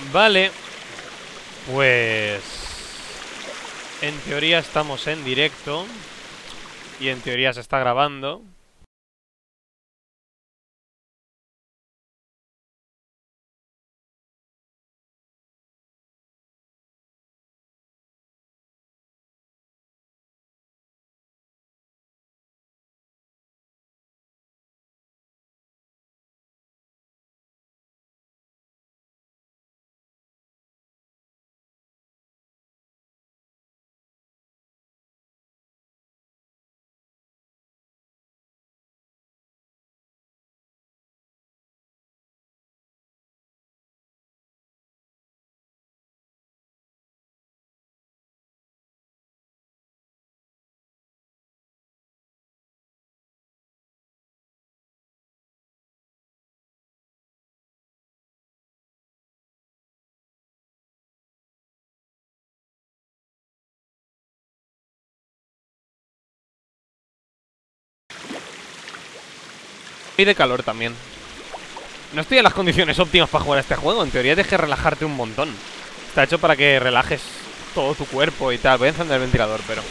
Vale. Pues... en teoría estamos en directo. Y en teoría se está grabando. Y de calor también. No estoy en las condiciones óptimas para jugar a este juego. En teoría tienes que relajarte un montón. Está hecho para que relajes todo tu cuerpo y tal. Voy a encender el ventilador, pero...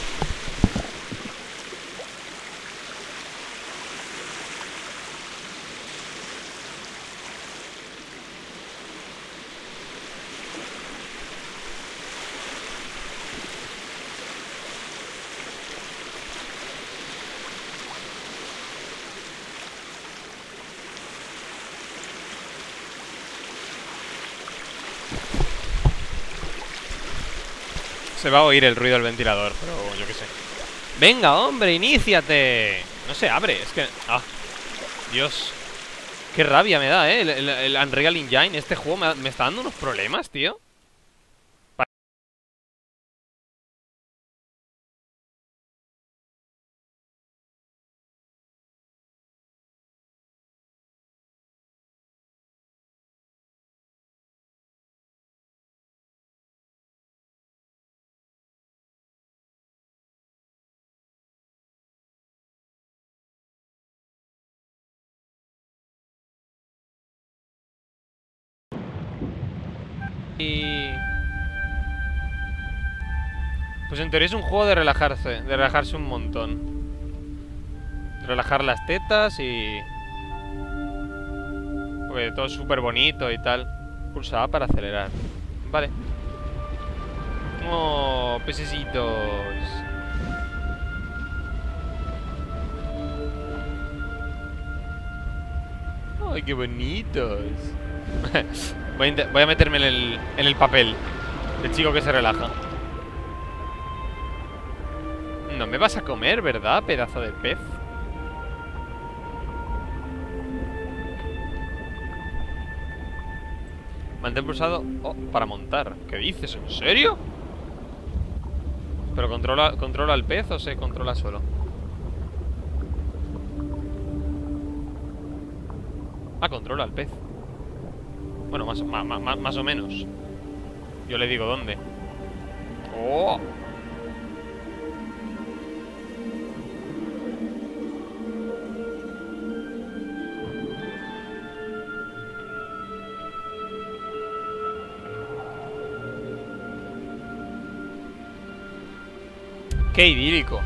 se va a oír el ruido del ventilador, pero yo qué sé. Venga, hombre, iníciate. No se abre, es que... Ah, Dios. Qué rabia me da, el Unreal Engine. Este juego me está dando unos problemas, tío. Y... pues en teoría es un juego de relajarse un montón. Relajar las tetas y... porque todo es súper bonito y tal. Pulsa A para acelerar. Vale. Oh, pececitos. Ay, qué bonitos. Voy a meterme en el papel del chico que se relaja. No me vas a comer, ¿verdad, pedazo de pez? Mantén pulsado para montar. ¿Qué dices? ¿En serio? ¿Pero controla al pez o se controla solo? Ah, controla al pez. Bueno, más o menos. Yo le digo dónde. ¡Oh! ¡Qué idílico!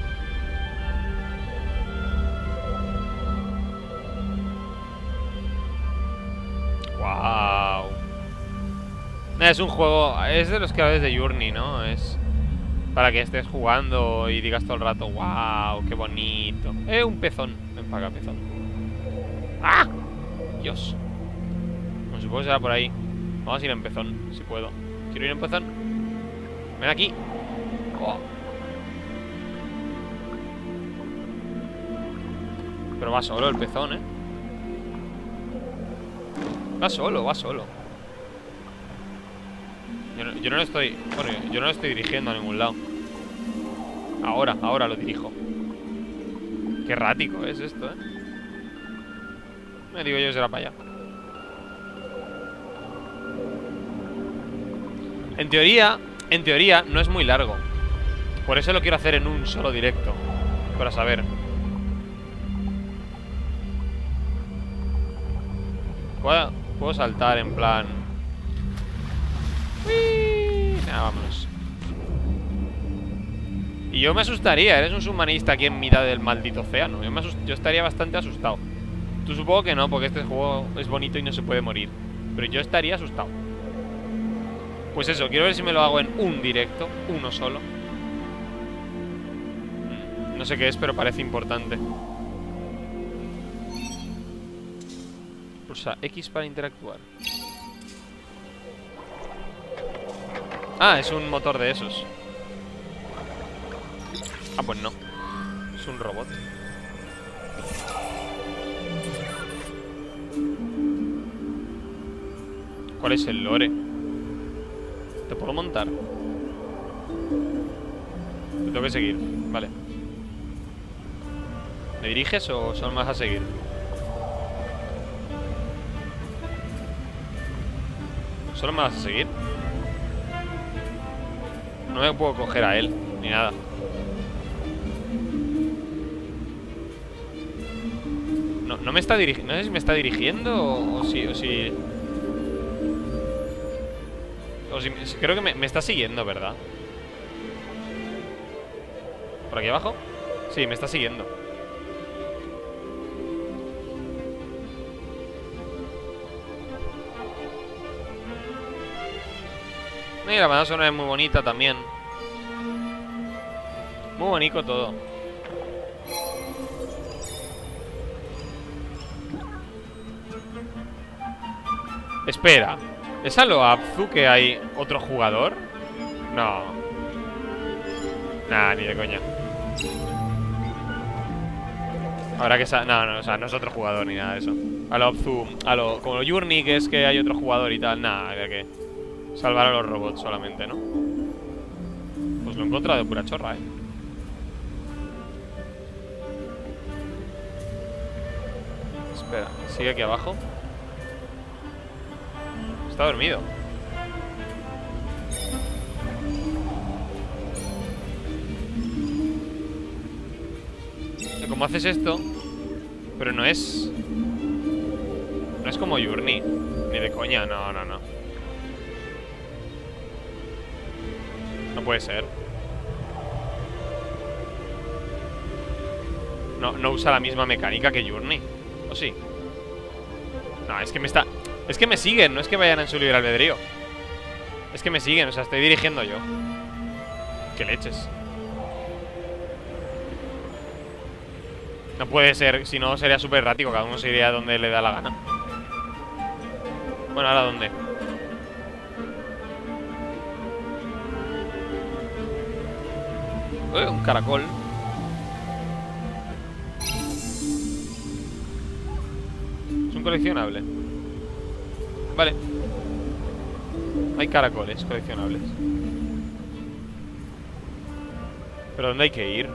¡Wow! Es un juego... es de los creadores de Journey, ¿no? Es para que estés jugando y digas todo el rato ¡wow! ¡Qué bonito! Un pezón. Ven para acá, pezón. ¡Ah! Dios. No supongo que será por ahí. Vamos a ir en pezón, si puedo. Quiero ir en pezón. Ven aquí. Oh. Pero va solo el pezón, ¿eh? Va solo, va solo. Yo no lo estoy... bueno, yo no lo estoy dirigiendo a ningún lado. Ahora lo dirijo. Qué errático es esto, ¿eh? Me digo yo, será para allá. En teoría no es muy largo. Por eso lo quiero hacer en un solo directo. Para saber. Puedo saltar en plan... Uy. Nada, vámonos. Y yo me asustaría, eres un submarinista aquí en mitad del maldito océano. Yo estaría bastante asustado. Tú supongo que no, porque este juego es bonito y no se puede morir. Pero yo estaría asustado. Pues eso, quiero ver si me lo hago en un directo. Uno solo. No sé qué es, pero parece importante. Pulsa X para interactuar. Ah, es un motor de esos. Ah, pues no. Es un robot. ¿Cuál es el lore? ¿Te puedo montar? Te tengo que seguir, vale. ¿Me diriges o solo me vas a seguir? ¿Solo me vas a seguir? No me puedo coger a él, ni nada. No me está dirigiendo. No sé si me está dirigiendo o si... creo que me está siguiendo, ¿verdad? ¿Por aquí abajo? Sí, me está siguiendo. Y la banda sonora es muy bonita también. Muy bonito todo. Espera, ¿es a lo Abzu que hay otro jugador? No. Nah, ni de coña. Habrá que no, o sea, no es otro jugador ni nada de eso. A lo Abzu, como lo Journey, que es que hay otro jugador y tal. Nada, que salvar a los robots solamente, ¿no? Pues lo he encontrado de pura chorra, Espera, sigue aquí abajo. Está dormido. ¿Cómo haces esto? Pero no es... No es como Journey. Ni de coña, no. No puede ser. No usa la misma mecánica que Journey. ¿O sí? No, es que me está... Es que me siguen, no es que vayan en su libre albedrío. Es que me siguen, o sea, estoy dirigiendo yo. Qué leches. No puede ser, si no sería súper errático. Cada uno se iría donde le da la gana. Bueno, ¿ahora dónde? Un caracol. Es un coleccionable. Vale. Hay caracoles coleccionables. ¿Pero dónde hay que ir?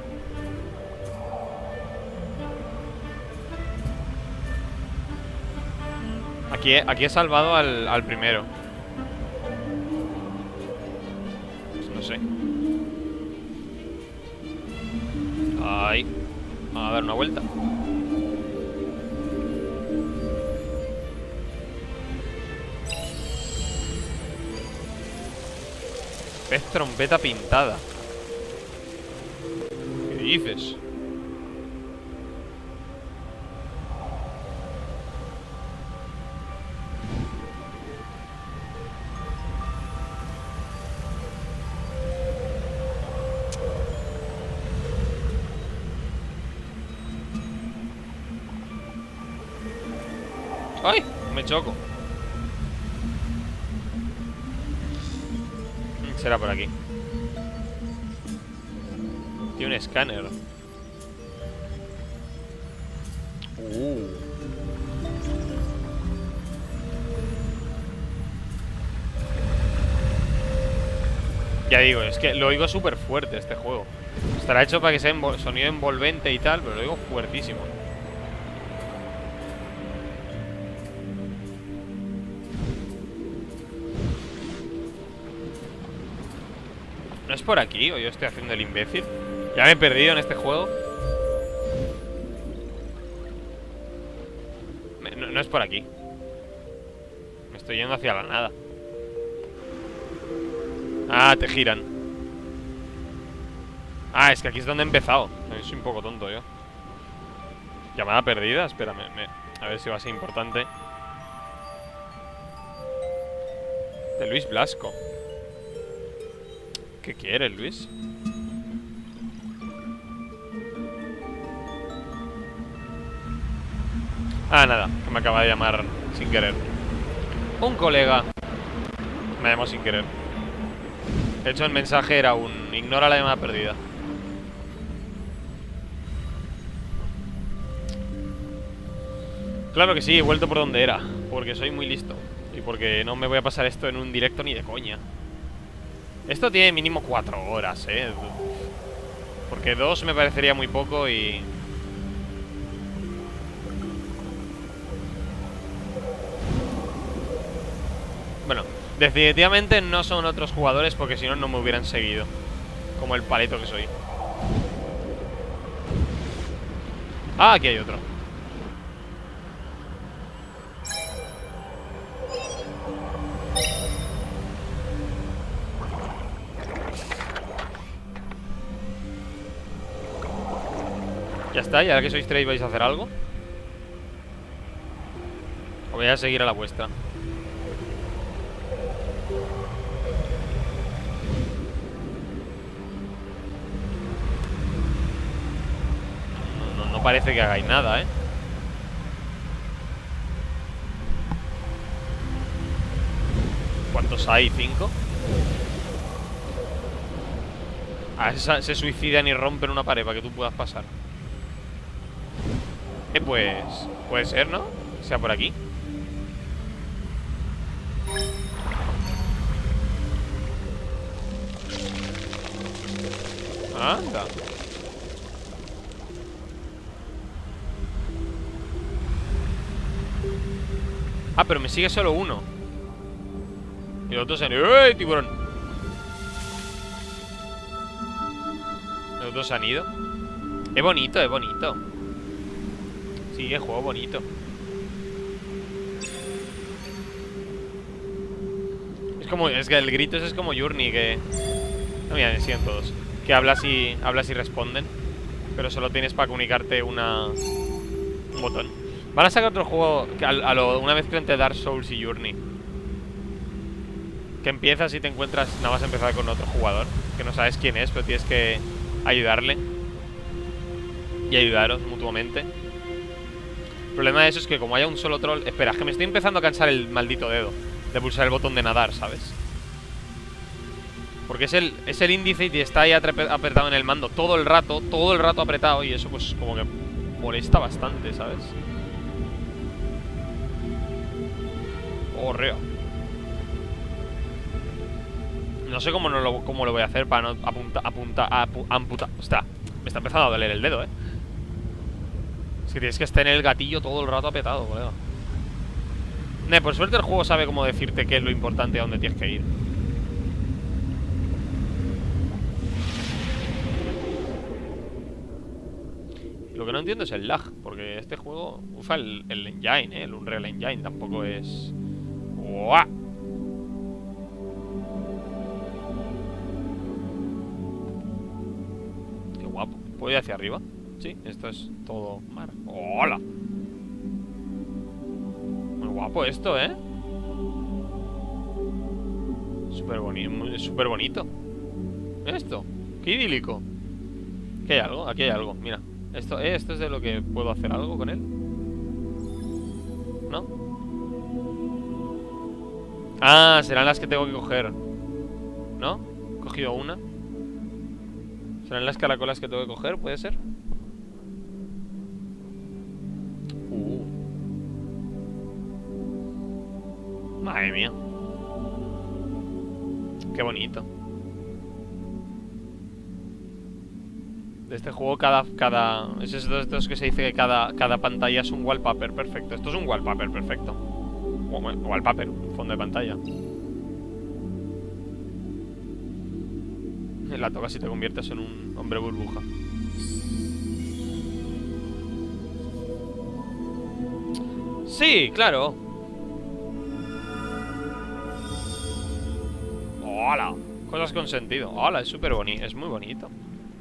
Aquí he salvado al primero. Pues no sé. Ahí. Vamos a dar una vuelta. Pez trompeta pintada. ¿Qué dices? ¡Ay! Me choco. Será por aquí. Tiene un escáner. Ya digo, es que lo oigo súper fuerte este juego. Estará hecho para que sea sonido envolvente y tal, pero lo oigo fuertísimo. ¿No es por aquí o yo estoy haciendo el imbécil? Ya me he perdido en este juego. No es por aquí. Me estoy yendo hacia la nada. Ah, te giran. Ah, es que aquí es donde he empezado. Soy un poco tonto yo. Llamada perdida, espérame. A ver si va a ser importante. De Luis Blasco. ¿Qué quieres, Luis? Ah, nada, que me acaba de llamar sin querer. Un colega me llamó sin querer. De hecho, el mensaje era un ignora la llamada perdida. Claro que sí, he vuelto por donde era. Porque soy muy listo. Y porque no me voy a pasar esto en un directo ni de coña. Esto tiene mínimo 4 horas, porque 2 me parecería muy poco y... Bueno, definitivamente no son otros jugadores porque si no, no me hubieran seguido. Como el paleto que soy. Ah, aquí hay otro. Ya está, y ahora que sois 3 vais a hacer algo. O voy a seguir a la vuestra. No parece que hagáis nada, ¿Cuántos hay? ¿5? A ver, se suicidan y rompen una pared para que tú puedas pasar. Pues... puede ser, ¿no? Sea por aquí. Anda. Ah, pero me sigue solo uno. Y los otros se han ido. ¡Eh, tiburón! Los dos se han ido. Es bonito, es bonito. Sí, es juego bonito. Es que el grito ese es como Journey, que... No, mira, me siguen todos. Que hablas y responden. Pero solo tienes para comunicarte un botón. Van a sacar otro juego que una mezcla entre Dark Souls y Journey. Que empiezas y te encuentras... Nada más empezar con otro jugador que no sabes quién es, pero tienes que ayudarle. Y ayudaros mutuamente. El problema de eso es que como haya un solo troll... Espera, es que me estoy empezando a cansar el maldito dedo de pulsar el botón de nadar, ¿sabes? Porque es el índice y está ahí apretado en el mando todo el rato apretado. Y eso pues como que molesta bastante, ¿sabes? Horreo. No sé cómo lo voy a hacer para no amputar. Ostras, me está empezando a doler el dedo, Es que tienes que estar en el gatillo todo el rato apretado, colega. Por suerte el juego sabe cómo decirte qué es lo importante y a dónde tienes que ir. Lo que no entiendo es el lag, porque este juego usa el engine, el Unreal Engine, tampoco es... ¡Uah! Qué guapo. ¿Puedo ir hacia arriba? Sí, esto es todo mar. ¡Hola! Muy guapo esto, Súper bonito. Esto, qué idílico. Aquí hay algo, mira. Esto es de lo que puedo hacer algo con él. ¿No? Ah, serán las que tengo que coger. ¿No? He cogido una. ¿Serán las caracolas que tengo que coger? ¿Puede ser? Madre mía. Qué bonito. De este juego es estos que se dice que cada pantalla es un wallpaper perfecto. Esto es un wallpaper perfecto. Wallpaper, fondo de pantalla. La tocas y te conviertes en un hombre burbuja. Sí, claro. ¡Hola! Cosas con sentido. Hola, es súper bonito. Es muy bonito.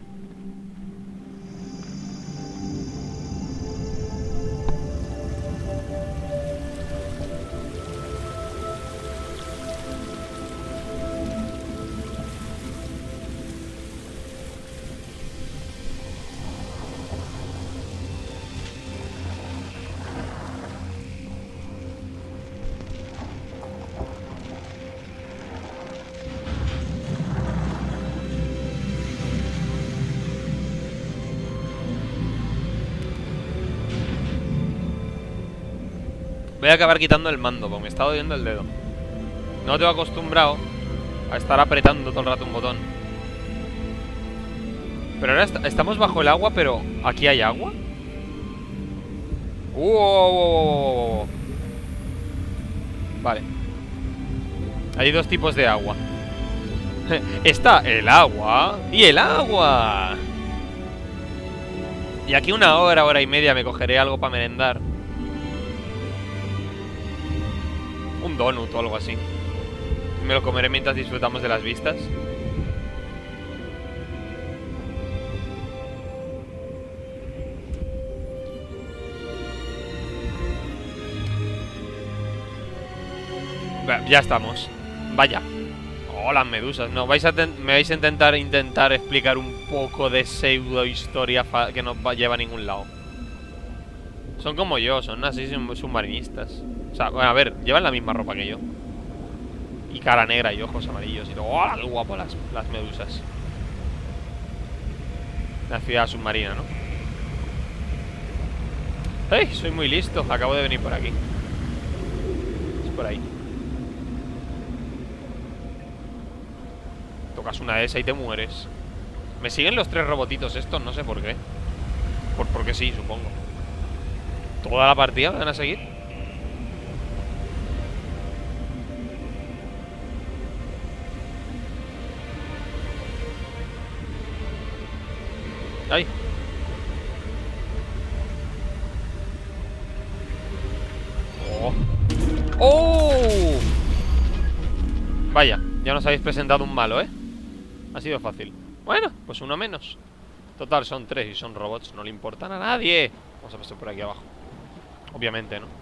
Voy a acabar quitando el mando, porque me está doliendo el dedo. No tengo acostumbrado a estar apretando todo el rato un botón. Pero ahora estamos bajo el agua, pero ¿aquí hay agua? Vale. Hay dos tipos de agua. Está el agua y el agua. Y aquí una hora, hora y media me cogeré algo para merendar. Un donut o algo así. Me lo comeré mientras disfrutamos de las vistas. Ya estamos. Vaya. Oh, las medusas. No, me vais a intentar explicar un poco de pseudo historia que no lleva a ningún lado. Son como yo, son así submarinistas. O sea, bueno, a ver, llevan la misma ropa que yo. Y cara negra y ojos amarillos y todo. ¡Oh, qué guapo las medusas! La ciudad submarina, ¿no? ¡Hey! Soy muy listo. Acabo de venir por aquí. Es por ahí. Tocas una de esas y te mueres. Me siguen los tres robotitos estos, no sé por qué. Porque sí, supongo. ¿Toda la partida me van a seguir? ¡Ay! ¡Oh! ¡Oh! Vaya, ya nos habéis presentado un malo, ¿eh? Ha sido fácil. Bueno, pues uno menos. Total, son tres y son robots. No le importan a nadie. Vamos a pasar por aquí abajo. Obviamente, ¿no?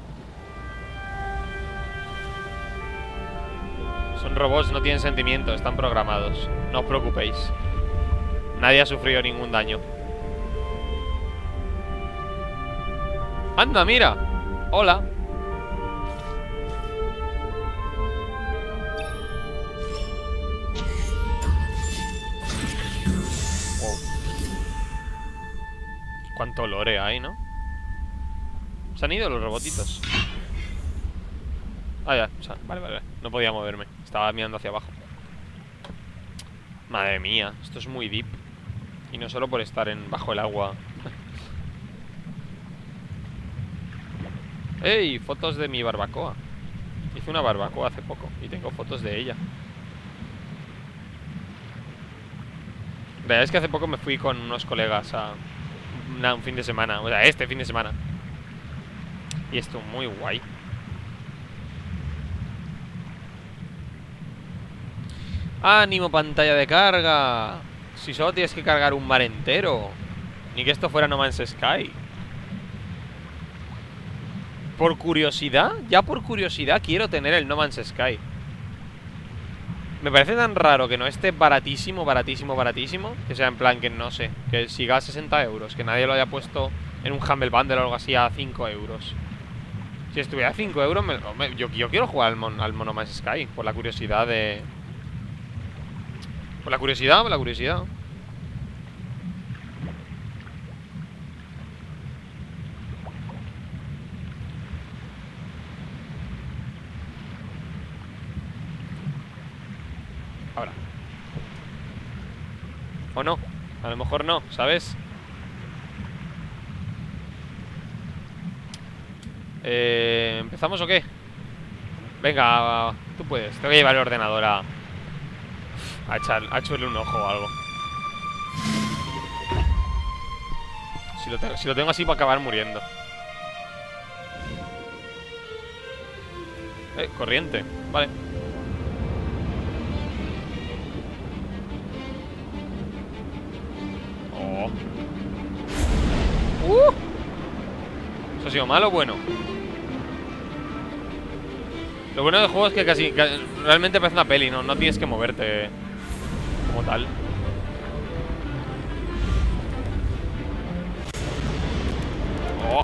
Son robots, no tienen sentimientos. Están programados. No os preocupéis. Nadie ha sufrido ningún daño. ¡Anda, mira! ¡Hola! Wow. Cuánto lore hay, ¿no? Se han ido los robotitos. Ah, ya, o sea, vale. No podía moverme. Estaba mirando hacia abajo. Madre mía, esto es muy deep. Y no solo por estar bajo el agua. ¡Ey! Fotos de mi barbacoa. Hice una barbacoa hace poco y tengo fotos de ella. La verdad es que hace poco me fui con unos colegas a un fin de semana. O sea, este fin de semana. Y esto muy guay. ¡Ánimo, pantalla de carga! Si solo tienes que cargar un mar entero. Ni que esto fuera No Man's Sky. Por curiosidad, ya por curiosidad quiero tener el No Man's Sky. Me parece tan raro que no esté baratísimo, que sea en plan que no sé, que siga a 60 euros, que nadie lo haya puesto en un Humble Bundle o algo así a 5 euros. Si estuviera a 5 euros, yo quiero jugar al No Man's Sky, por la curiosidad de... Por la curiosidad. Ahora. O no, a lo mejor no, ¿sabes? ¿Empezamos o qué? Venga, tú puedes. Tengo que llevar el ordenador a echarle un ojo o algo. Si lo tengo así va a acabar muriendo. Corriente, vale. bueno, malo, bueno. Lo bueno del juego es que casi realmente parece una peli, ¿no? No tienes que moverte como tal. Oh.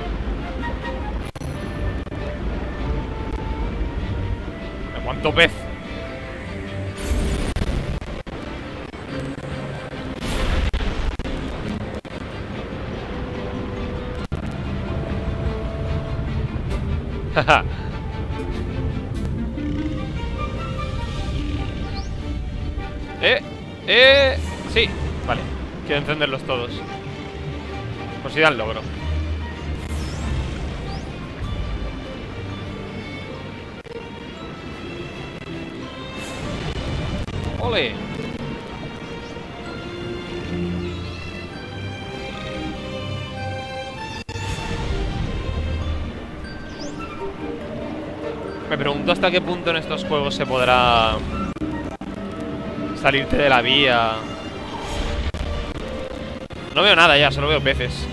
¿Cuánto pez? Jaja. Sí, vale. Quiero encenderlos todos. Por si dan logro. ¡Ole! Me pregunto hasta qué punto en estos juegos se podrá salirte de la vía. No veo nada ya, solo veo peces.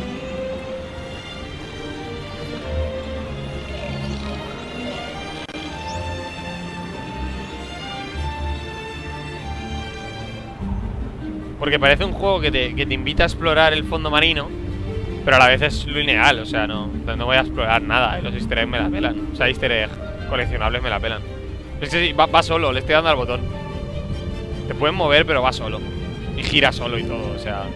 Porque parece un juego que te invita a explorar el fondo marino, pero a la vez es lineal, o sea, no voy a explorar nada. Los easter eggs me la pelan. O sea, easter eggs coleccionables me la pelan. Es que sí, va solo, le estoy dando al botón. Te pueden mover, pero va solo. Y gira solo y todo, o sea.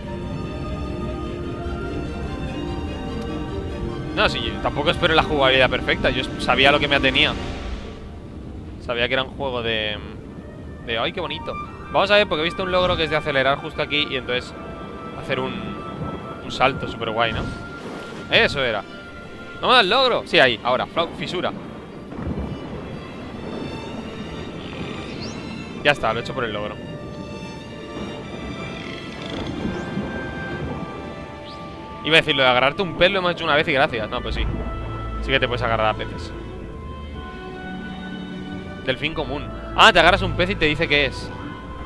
No, sí, tampoco espero la jugabilidad perfecta. Yo sabía lo que me atenía. Sabía que era un juego de... ¡Ay, qué bonito! Vamos a ver, porque he visto un logro que es de acelerar justo aquí y entonces hacer un salto súper guay, ¿no? Eso era. ¿No me da el logro? Sí, ahí, ahora, fisura. Ya está, lo he hecho por el logro. Iba a decir, lo de agarrarte un pez lo hemos hecho una vez y gracias. No, pues sí. Sí que te puedes agarrar a peces. Delfín común. Ah, te agarras un pez y te dice qué es.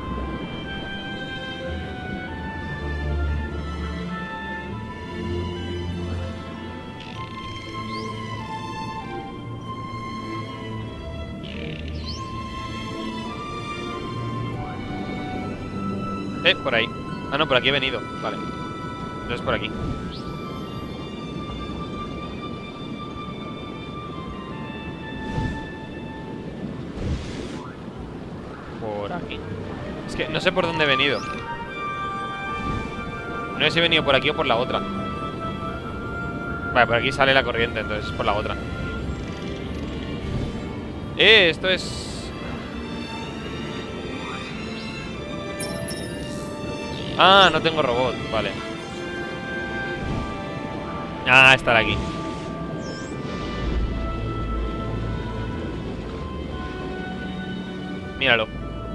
Por ahí. Ah, no, por aquí he venido. Vale. Entonces por aquí. Por aquí. Es que no sé por dónde he venido. No sé si he venido por aquí o por la otra. Vale, por aquí sale la corriente, entonces por la otra. Esto es... Ah, no tengo robot, vale. Ah, estar aquí. Míralo.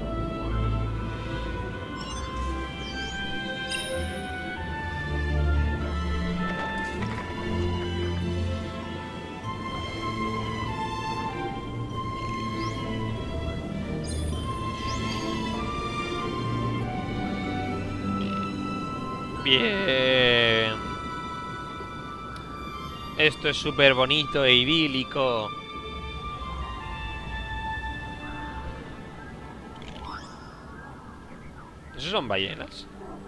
Bien. Esto es súper bonito e idílico. ¿Esos son ballenas?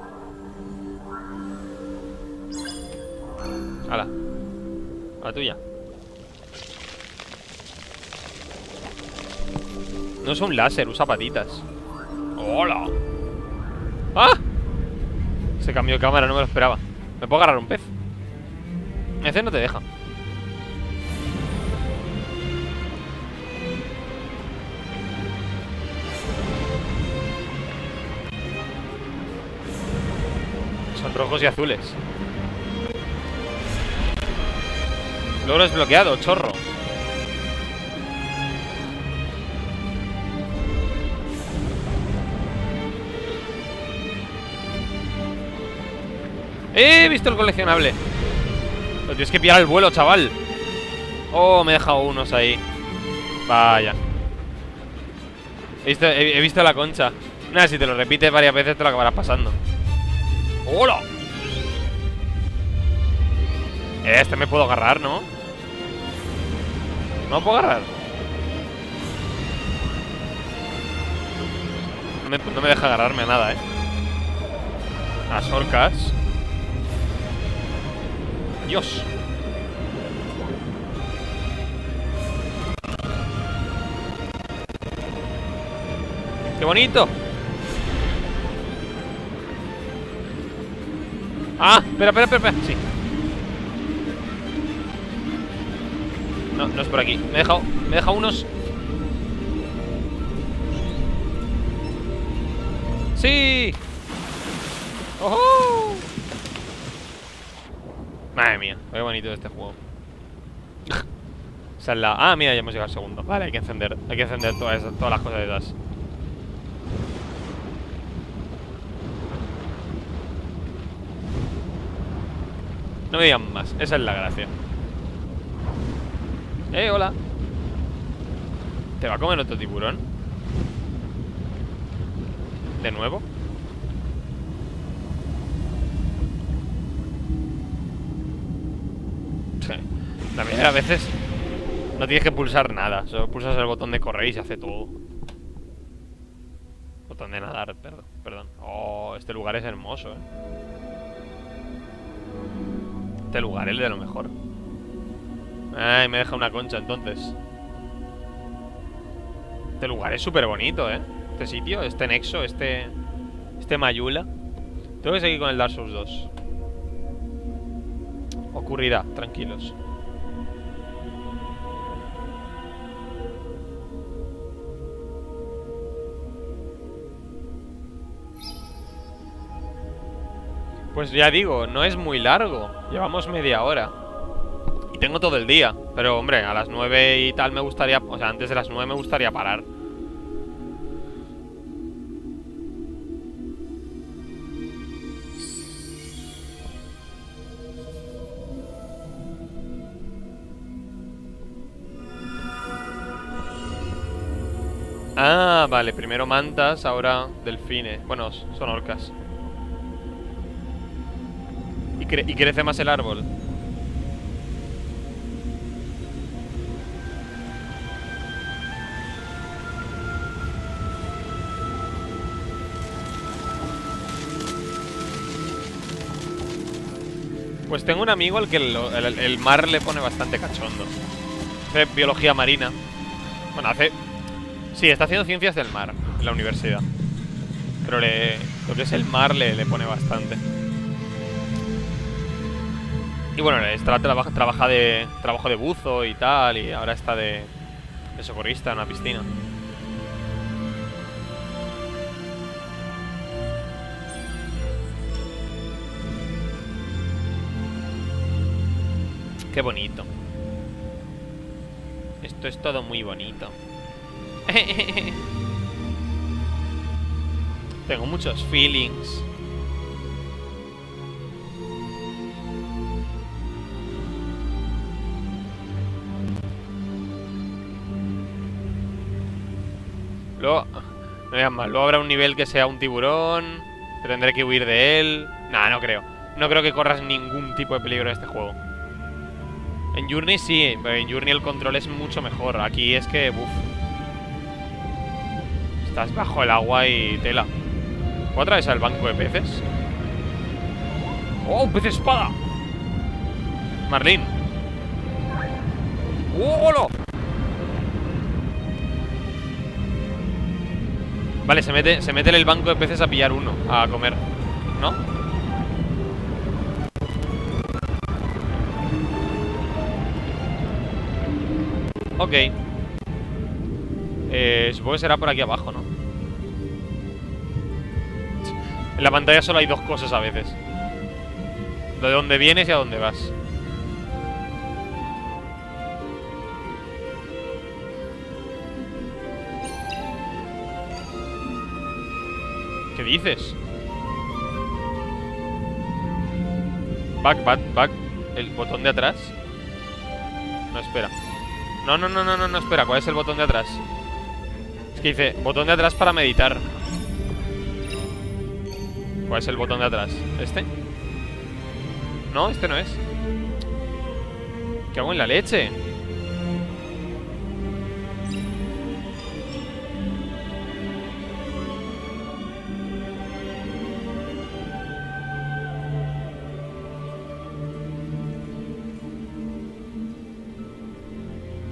¡Hala! A la tuya. No es un láser, usa patitas. ¡Hola! ¡Ah! Se cambió de cámara, no me lo esperaba. ¿Me puedo agarrar un pez? Ese no te deja. Son rojos y azules. Logro desbloqueado, chorro. He visto el coleccionable. Lo tienes que pillar el vuelo, chaval. Oh, me he dejado unos ahí. Vaya. He visto la concha. Nada, si te lo repites varias veces te lo acabarás pasando. ¡Hola! Este me puedo agarrar, ¿no? No puedo agarrar. No me deja agarrarme a nada, Las orcas. Dios. ¡Qué bonito! Ah, espera. Sí. No, no es por aquí. Me he dejado unos. ¡Sí! ¡Oh! Madre mía, qué bonito este juego. Esa es la... Ah, mira, ya hemos llegado al segundo. Vale, hay que encender todas las cosas de esas. No me digan más, esa es la gracia. Hola. ¿Te va a comer otro tiburón? ¿De nuevo? Sí. También a veces no tienes que pulsar nada. Solo pulsas el botón de correr y se hace todo. Botón de nadar, perdón. Oh, este lugar es hermoso, Este lugar es de lo mejor. Ay, me deja una concha entonces. Este lugar es súper bonito, Este sitio, este nexo, este Mayula. Tengo que seguir con el Dark Souls 2. Ocurrirá, tranquilos. Pues ya digo, no es muy largo. Llevamos media hora. Y tengo todo el día. Pero hombre, a las 9 y tal me gustaría... O sea, antes de las 9 me gustaría parar. Ah, vale, primero mantas, ahora delfines. Bueno, son orcas. Y crece más el árbol. Pues tengo un amigo al que el mar le pone bastante cachondo. Hace biología marina. Bueno, hace... Sí, está haciendo ciencias del mar en la universidad. Pero lo que es el mar le pone bastante. Y bueno, trabajo de buzo y tal. Y ahora está de socorrista en una piscina. Qué bonito. Esto es todo muy bonito. Tengo muchos feelings. Luego, no digas más. Luego habrá un nivel que sea un tiburón. Tendré que huir de él. Nah, no creo. No creo que corras ningún tipo de peligro en este juego. En Journey sí, pero en Journey el control es mucho mejor. Aquí es que, uff. Estás bajo el agua y tela. ¿Puedo atravesar el banco de peces? ¡Oh, pez espada! Marlín. ¡Oh! Vale, se mete en el banco de peces a pillar uno, a comer, ¿no? Ok. Supongo que será por aquí abajo, ¿no? En la pantalla solo hay dos cosas a veces. De dónde vienes y a dónde vas. ¿Qué dices? Back. ¿El botón de atrás? No, espera. No, espera. ¿Cuál es el botón de atrás? Es que dice, botón de atrás para meditar. ¿Cuál es el botón de atrás? ¿Este? No, este no es. ¿Qué hago en la leche?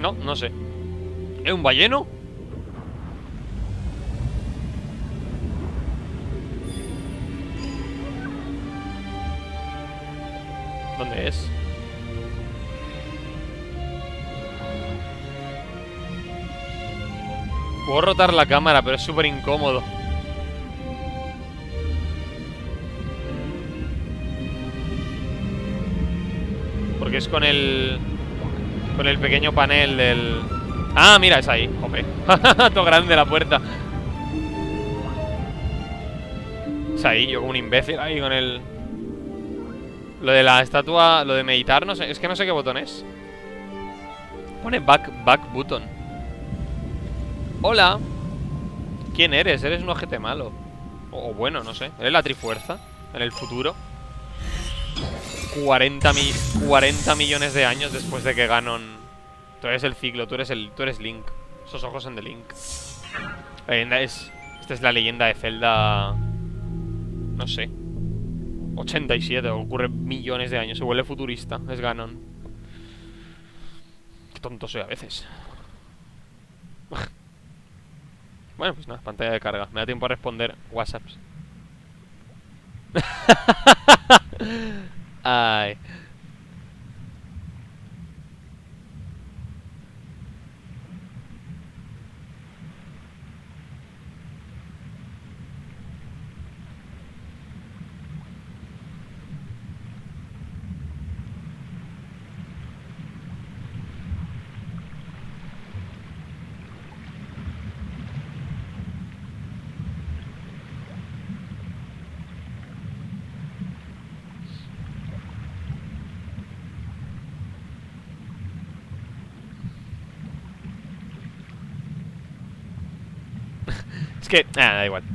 No, no sé. ¿Es un balleno? ¿Dónde es? Puedo rotar la cámara, pero es súper incómodo. Porque es con el pequeño panel del... Ah, mira, es ahí, jope. Todo grande la puerta. Es ahí, yo como un imbécil ahí con el... Lo de la estatua, lo de meditar, no sé. Es que no sé qué botón es. Pone back button. Hola. ¿Quién eres? Eres un ojete malo. O bueno, no sé. ¿Eres la Trifuerza? En el futuro. 40 millones de años después de que Ganon... Tú eres el ciclo, tú eres Link. Esos ojos son de Link. Esta es la leyenda de Zelda... No sé. 87, ocurre millones de años. Se vuelve futurista, es Ganon. Qué tonto soy a veces. Bueno, pues nada, pantalla de carga. Me da tiempo a responder WhatsApps. Ay. Es que... da igual.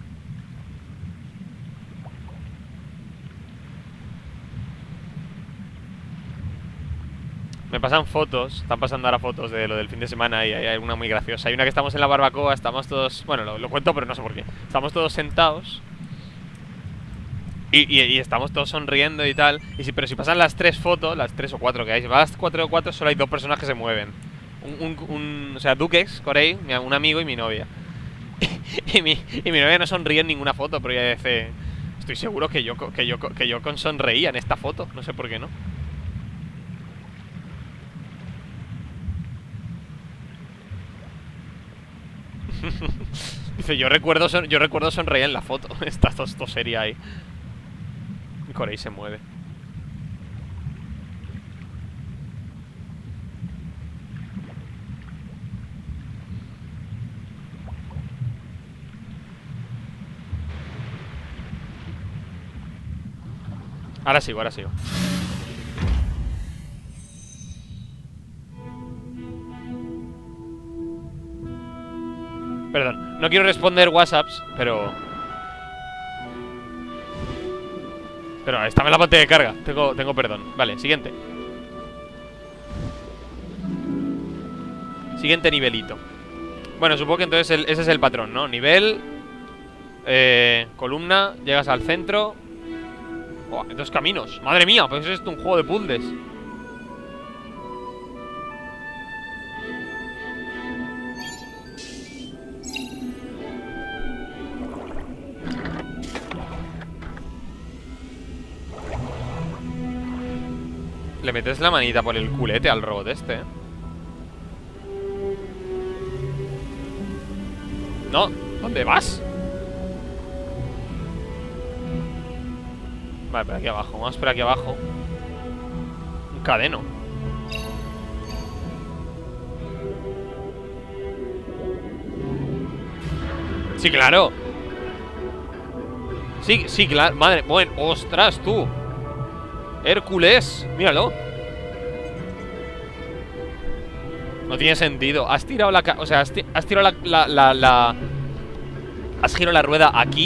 Me pasan fotos, están pasando ahora fotos de lo del fin de semana y hay una muy graciosa. Hay una que estamos en la barbacoa, estamos todos... Bueno, lo cuento pero no sé por qué. Estamos todos sentados y estamos todos sonriendo y tal. Pero si pasan las tres fotos, las 3 o 4 que hay, si van las 4 o 4 solo hay 2 personas que se mueven. O sea, Dukex, Corey, un amigo y mi novia. y mi novia no sonríe en ninguna foto, pero ella dice... Estoy seguro que yo sonreía en esta foto, no sé por qué no. Dice, yo recuerdo sonreír en la foto. Está todo seria ahí. Y Corey se mueve. Ahora sigo, ahora sigo. Perdón, no quiero responder WhatsApps, pero estaba en la pantalla de carga. Tengo perdón. Vale, siguiente. Siguiente nivelito. Bueno, supongo que entonces ese es el patrón, ¿no? Nivel, columna, llegas al centro. Oh, 2 caminos. Madre mía, pues es esto un juego de puzzles. Le metes la manita por el culete al robot este, ¿eh? No, ¿dónde vas? Vale, por aquí abajo, vamos por aquí abajo. Un cadeno. Sí, claro. Sí, claro. Madre, bueno, ostras, tú. Hércules, míralo. No tiene sentido. Has tirado o sea, has tirado has girado la rueda aquí.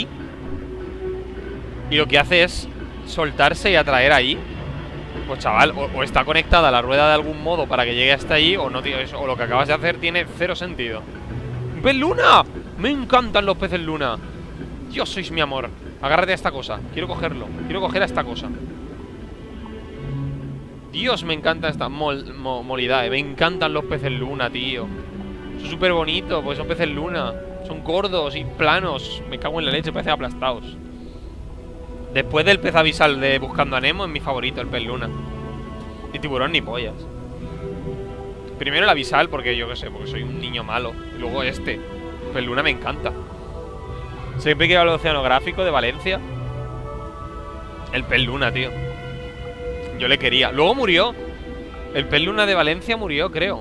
Y lo que hace es soltarse y atraer ahí. Pues chaval, o está conectada la rueda de algún modo para que llegue hasta allí, o no, tío, o lo que acabas de hacer tiene cero sentido. ¡Un pez luna! Me encantan los peces luna. Dios, sois mi amor. Agárrate a esta cosa, quiero cogerlo. Quiero coger a esta cosa. Dios, me encanta esta molidad, me encantan los peces luna, tío. Son súper bonitos, porque son peces luna. Son gordos y planos. Me cago en la leche, parecen aplastados. Después del pez abisal de Buscando a Nemo, es mi favorito, el pez luna. Ni tiburón ni pollas. Primero el abisal, porque yo qué sé, porque soy un niño malo. Y luego este. El pez luna me encanta. Siempre que iba al oceanográfico de Valencia, el pez luna, tío. Yo le quería. Luego murió. El pez luna de Valencia murió, creo.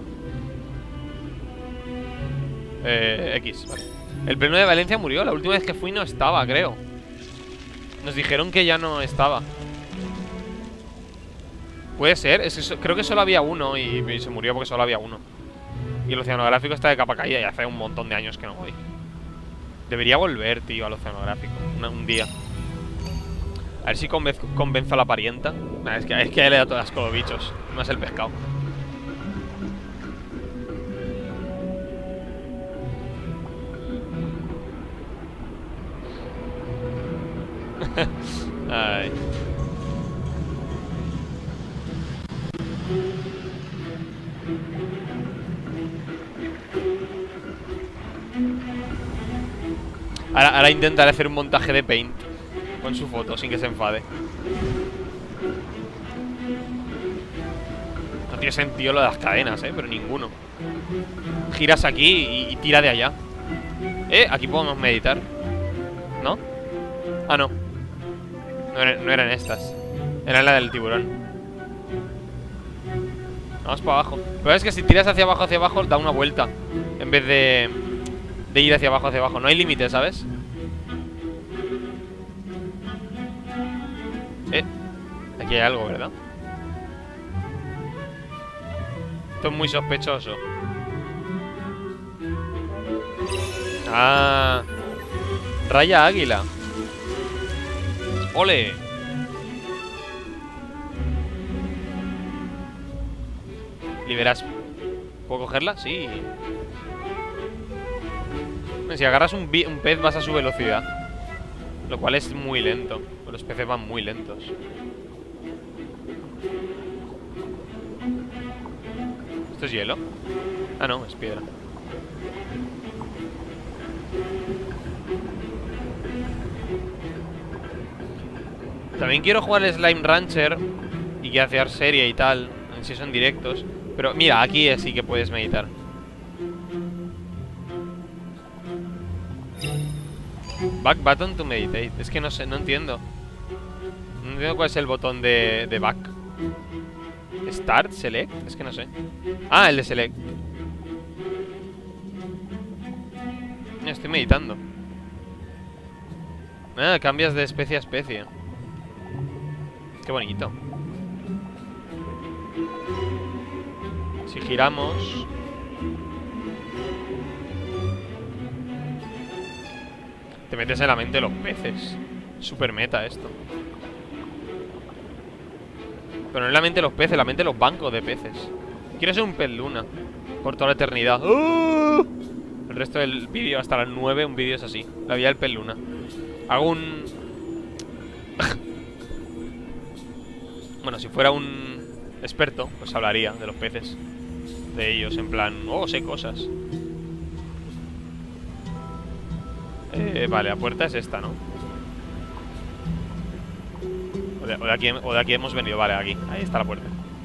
X, vale. El pez luna de Valencia murió. La última vez que fui no estaba, creo. Nos dijeron que ya no estaba. Puede ser, creo que solo había uno y se murió porque solo había uno. Y el oceanográfico está de capa caída y hace un montón de años que no voy. Debería volver, tío, al oceanográfico un día. A ver si convenzo a la parienta. Nah, es que a él le da todas con los bichos. No es el pescado. Ay. Ahora intentaré hacer un montaje de Paint con su foto sin que se enfade. No tiene sentido lo de las cadenas, pero ninguno. Giras aquí y tira de allá. Aquí podemos meditar. ¿No? Ah, no. No eran estas. Eran la del tiburón. Vamos para abajo. Pero es que si tiras hacia abajo, da una vuelta. En vez de ir hacia abajo. No hay límite, ¿sabes? Aquí hay algo, ¿verdad? Esto es muy sospechoso. Ah, raya águila. ¡Ole! Liberas. ¿Puedo cogerla? Sí. Si agarras un pez vas a su velocidad. Lo cual es muy lento. Los peces van muy lentos. ¿Esto es hielo? Ah, no, es piedra. También quiero jugar el Slime Rancher y que hacer serie y tal, si son directos. Pero mira, aquí sí que puedes meditar. Back button to meditate. Es que no sé, no entiendo. No entiendo cuál es el botón de back. Start, select, es que no sé. Ah, el de select. Estoy meditando. Ah, cambias de especie a especie. Qué bonito. Si giramos... Te metes en la mente de los peces. Super meta esto. Pero no en la mente de los peces, en la mente de los bancos de peces. Quiero ser un pez luna por toda la eternidad. El resto del vídeo hasta las 9, un vídeo es así. La vida del pez luna. Hago un... Bueno, si fuera un experto, pues hablaría de los peces. De ellos, en plan, sé cosas. Vale, la puerta es esta, ¿no? O de aquí hemos venido, vale, aquí. Ahí está la puerta.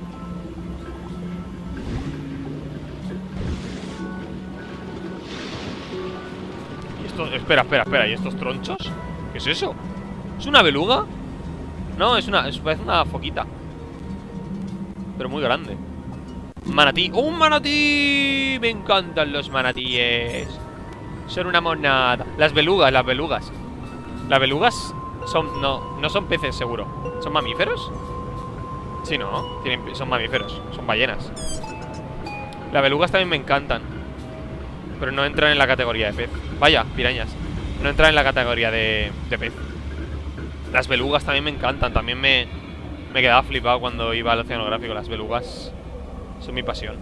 ¿Y esto? Espera, ¿y estos tronchos? ¿Qué es eso? ¿Es una beluga? No, parece una foquita. Pero muy grande. Manatí. ¡Oh, un manatí! Me encantan los manatíes. Son una monada. Las belugas. Las belugas son... No son peces, seguro. ¿Son mamíferos? Sí, ¿no? Son mamíferos. Son ballenas. Las belugas también me encantan. Pero no entran en la categoría de pez. Vaya, pirañas. No entran en la categoría de pez. Las belugas también me encantan. También me quedaba flipado cuando iba al oceanográfico. Las belugas son mi pasión.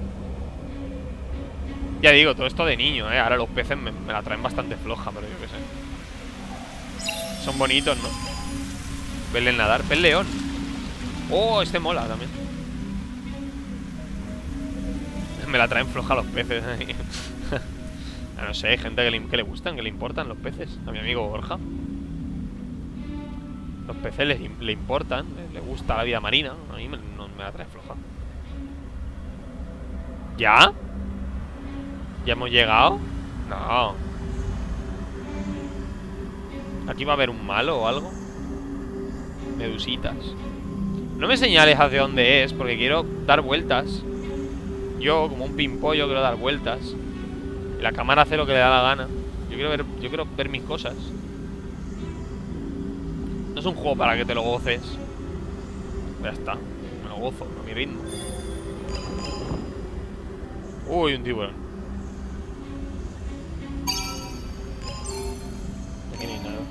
Ya digo, todo esto de niño, Ahora los peces me la traen bastante floja, pero yo qué sé. Son bonitos, ¿no? Verles nadar. Pez león. Oh, este mola también. Me la traen floja los peces. No sé, hay gente que le gustan, que le importan los peces. A mi amigo Borja. Los peces le importan, le gusta la vida marina. A mí no me la trae floja. ¿Ya? ¿Ya hemos llegado? No. ¿Aquí va a haber un malo o algo? Medusitas. No me señales hacia dónde es, porque quiero dar vueltas. Yo, como un pimpollo, quiero dar vueltas. Y la cámara hace lo que le da la gana. Yo quiero ver mis cosas. No es un juego para que te lo goces. Ya está. Me lo gozo, a mi ritmo. Uy, un tiburón. Aquí no hay nada.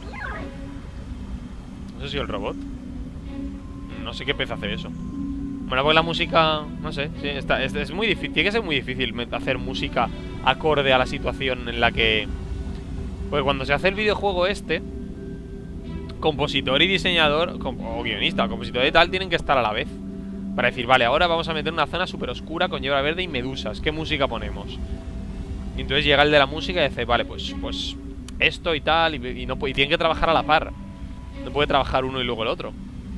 No sé si el robot. No sé qué pez hace eso. Bueno, pues la música, no sé, sí, es muy difícil. Tiene que ser muy difícil hacer música acorde a la situación en la que... Pues cuando se hace el videojuego este, compositor y diseñador, o guionista, o compositor y tal, tienen que estar a la vez. Para decir, vale, ahora vamos a meter una zona súper oscura con hierba verde y medusas. ¿Qué música ponemos? Y entonces llega el de la música y dice, vale, pues esto y tal, y tienen que trabajar a la par. No puede trabajar uno y luego el otro.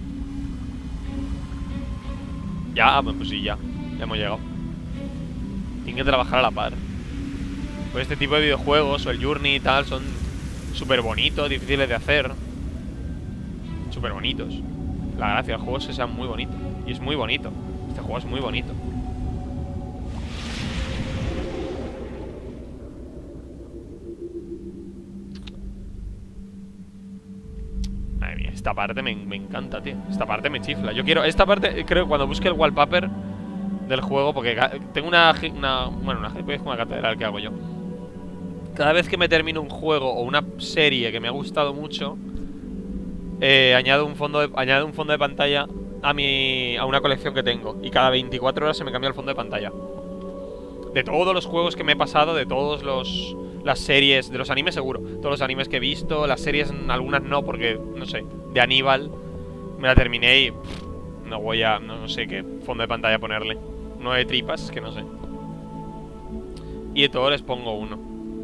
Ya, pues sí, ya hemos llegado. Tienen que trabajar a la par. Pues este tipo de videojuegos, o el Journey y tal, son súper bonitos, difíciles de hacer. Súper bonitos. La gracia del juego es que sea muy bonito. Y es muy bonito. Este juego es muy bonito. Madre mía, esta parte me encanta, tío. Esta parte me chifla. Yo quiero... Esta parte, creo, cuando busque el wallpaper del juego, porque tengo una catedral que hago yo. Cada vez que me termino un juego o una serie que me ha gustado mucho, añado un fondo de pantalla a una colección que tengo. Y cada 24 horas se me cambia el fondo de pantalla. De todos los juegos que me he pasado, de todos las series, de los animes seguro. Todos los animes que he visto, las series algunas no, porque, no sé, de Aníbal me la terminé y no sé qué fondo de pantalla ponerle. Uno de tripas, que no sé. Y de todos les pongo uno.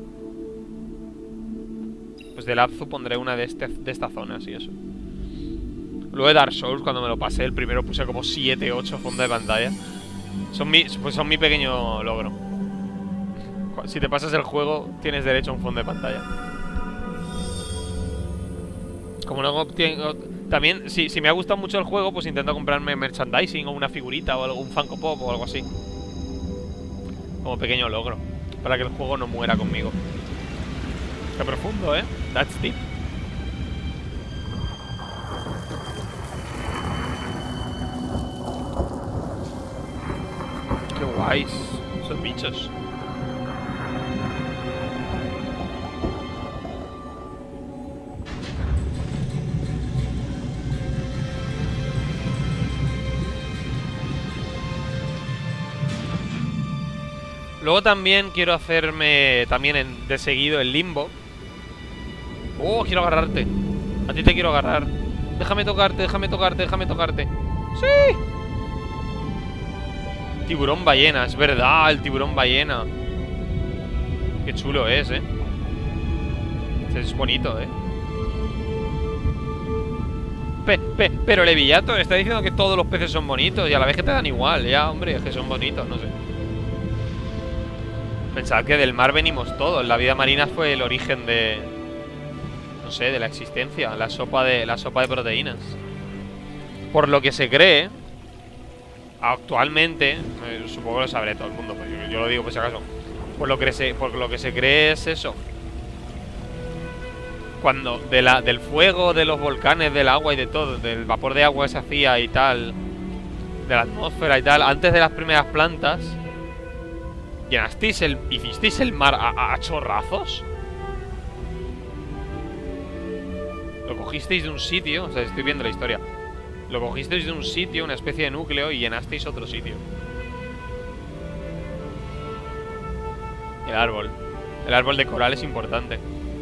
Pues de Lapsu pondré una de esta zona, así eso. Luego de Dark Souls, cuando me lo pasé, el primero puse como 7, 8 fondos de pantalla. Son mi pequeño logro. Si te pasas el juego, tienes derecho a un fondo de pantalla. Como luego también, si me ha gustado mucho el juego, pues intento comprarme merchandising o una figurita o algún Funko Pop o algo así. Como pequeño logro. Para que el juego no muera conmigo. Qué profundo, ¿eh? That's deep. Qué guays esos bichos. Luego también quiero hacerme de seguido el Limbo. Oh, quiero agarrarte. A ti te quiero agarrar. Déjame tocarte, déjame tocarte, déjame tocarte. ¡Sí! Tiburón ballena, es verdad, el tiburón ballena. Qué chulo es, es bonito, Pero Levillato está diciendo que todos los peces son bonitos y a la vez que te dan igual. Ya, hombre, es que son bonitos, no sé. Pensad que del mar venimos todos. La vida marina fue el origen de... No sé, de la existencia. La sopa de proteínas. Por lo que se cree... Actualmente... supongo que lo sabré todo el mundo, pues yo lo digo por si acaso. Por lo que se cree es eso. Cuando del fuego, de los volcanes, del agua y de todo, del vapor de agua que se hacía y tal, de la atmósfera y tal, antes de las primeras plantas, hicisteis el mar a chorrazos. Lo cogisteis de un sitio, o sea, estoy viendo la historia. Lo cogisteis de un sitio, una especie de núcleo, y llenasteis otro sitio. El árbol de coral es importante.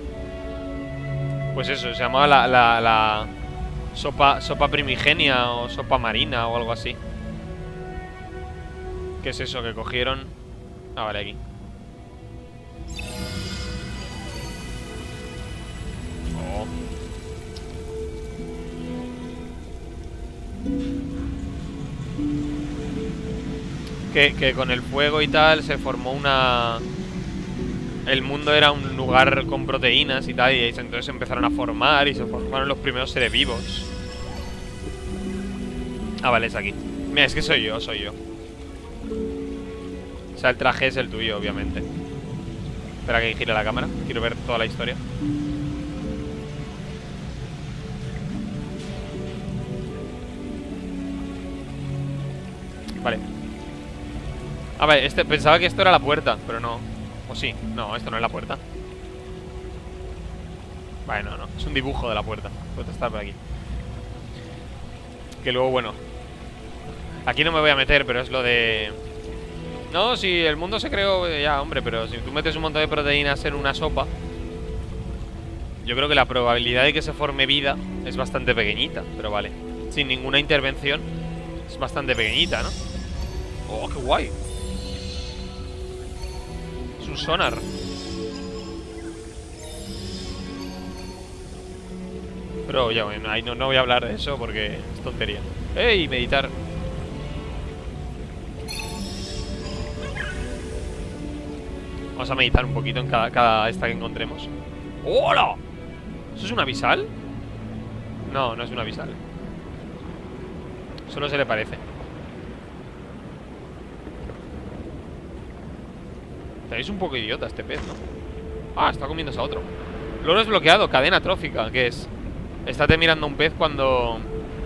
Pues eso, se llamaba la sopa primigenia o sopa marina o algo así. ¿Qué es eso que cogieron? Ah, vale, aquí. Oh. Que con el fuego y tal se formó una... El mundo era un lugar con proteínas y tal, y entonces se empezaron a formar y se formaron los primeros seres vivos. Ah, vale, es aquí. Mira, es que soy yo. O sea, el traje es el tuyo, obviamente. Espera que gire la cámara. Quiero ver toda la historia. Vale. A ver, pensaba que esto era la puerta, pero no. ¿O sí? No, esto no es la puerta. Vale, no. Es un dibujo de la puerta. Puede estar por aquí. Que luego, bueno, aquí no me voy a meter, pero es lo de... No, si el mundo se creó... Ya, hombre, pero si tú metes un montón de proteínas en una sopa, yo creo que la probabilidad de que se forme vida es bastante pequeñita. Pero vale, sin ninguna intervención es bastante pequeñita, ¿no? Oh, qué guay. Es un sonar. Pero ya, bueno, ahí no voy a hablar de eso porque es tontería. ¡Ey! Meditar. Vamos a meditar un poquito en cada esta que encontremos. ¡Hola! ¿Eso es un abisal? No, no es un abisal. Solo se le parece. Es un poco idiota este pez, ¿no? Ah, está comiéndose a otro. Loro desbloqueado, cadena trófica. ¿Qué es? Estate mirando a un pez cuando...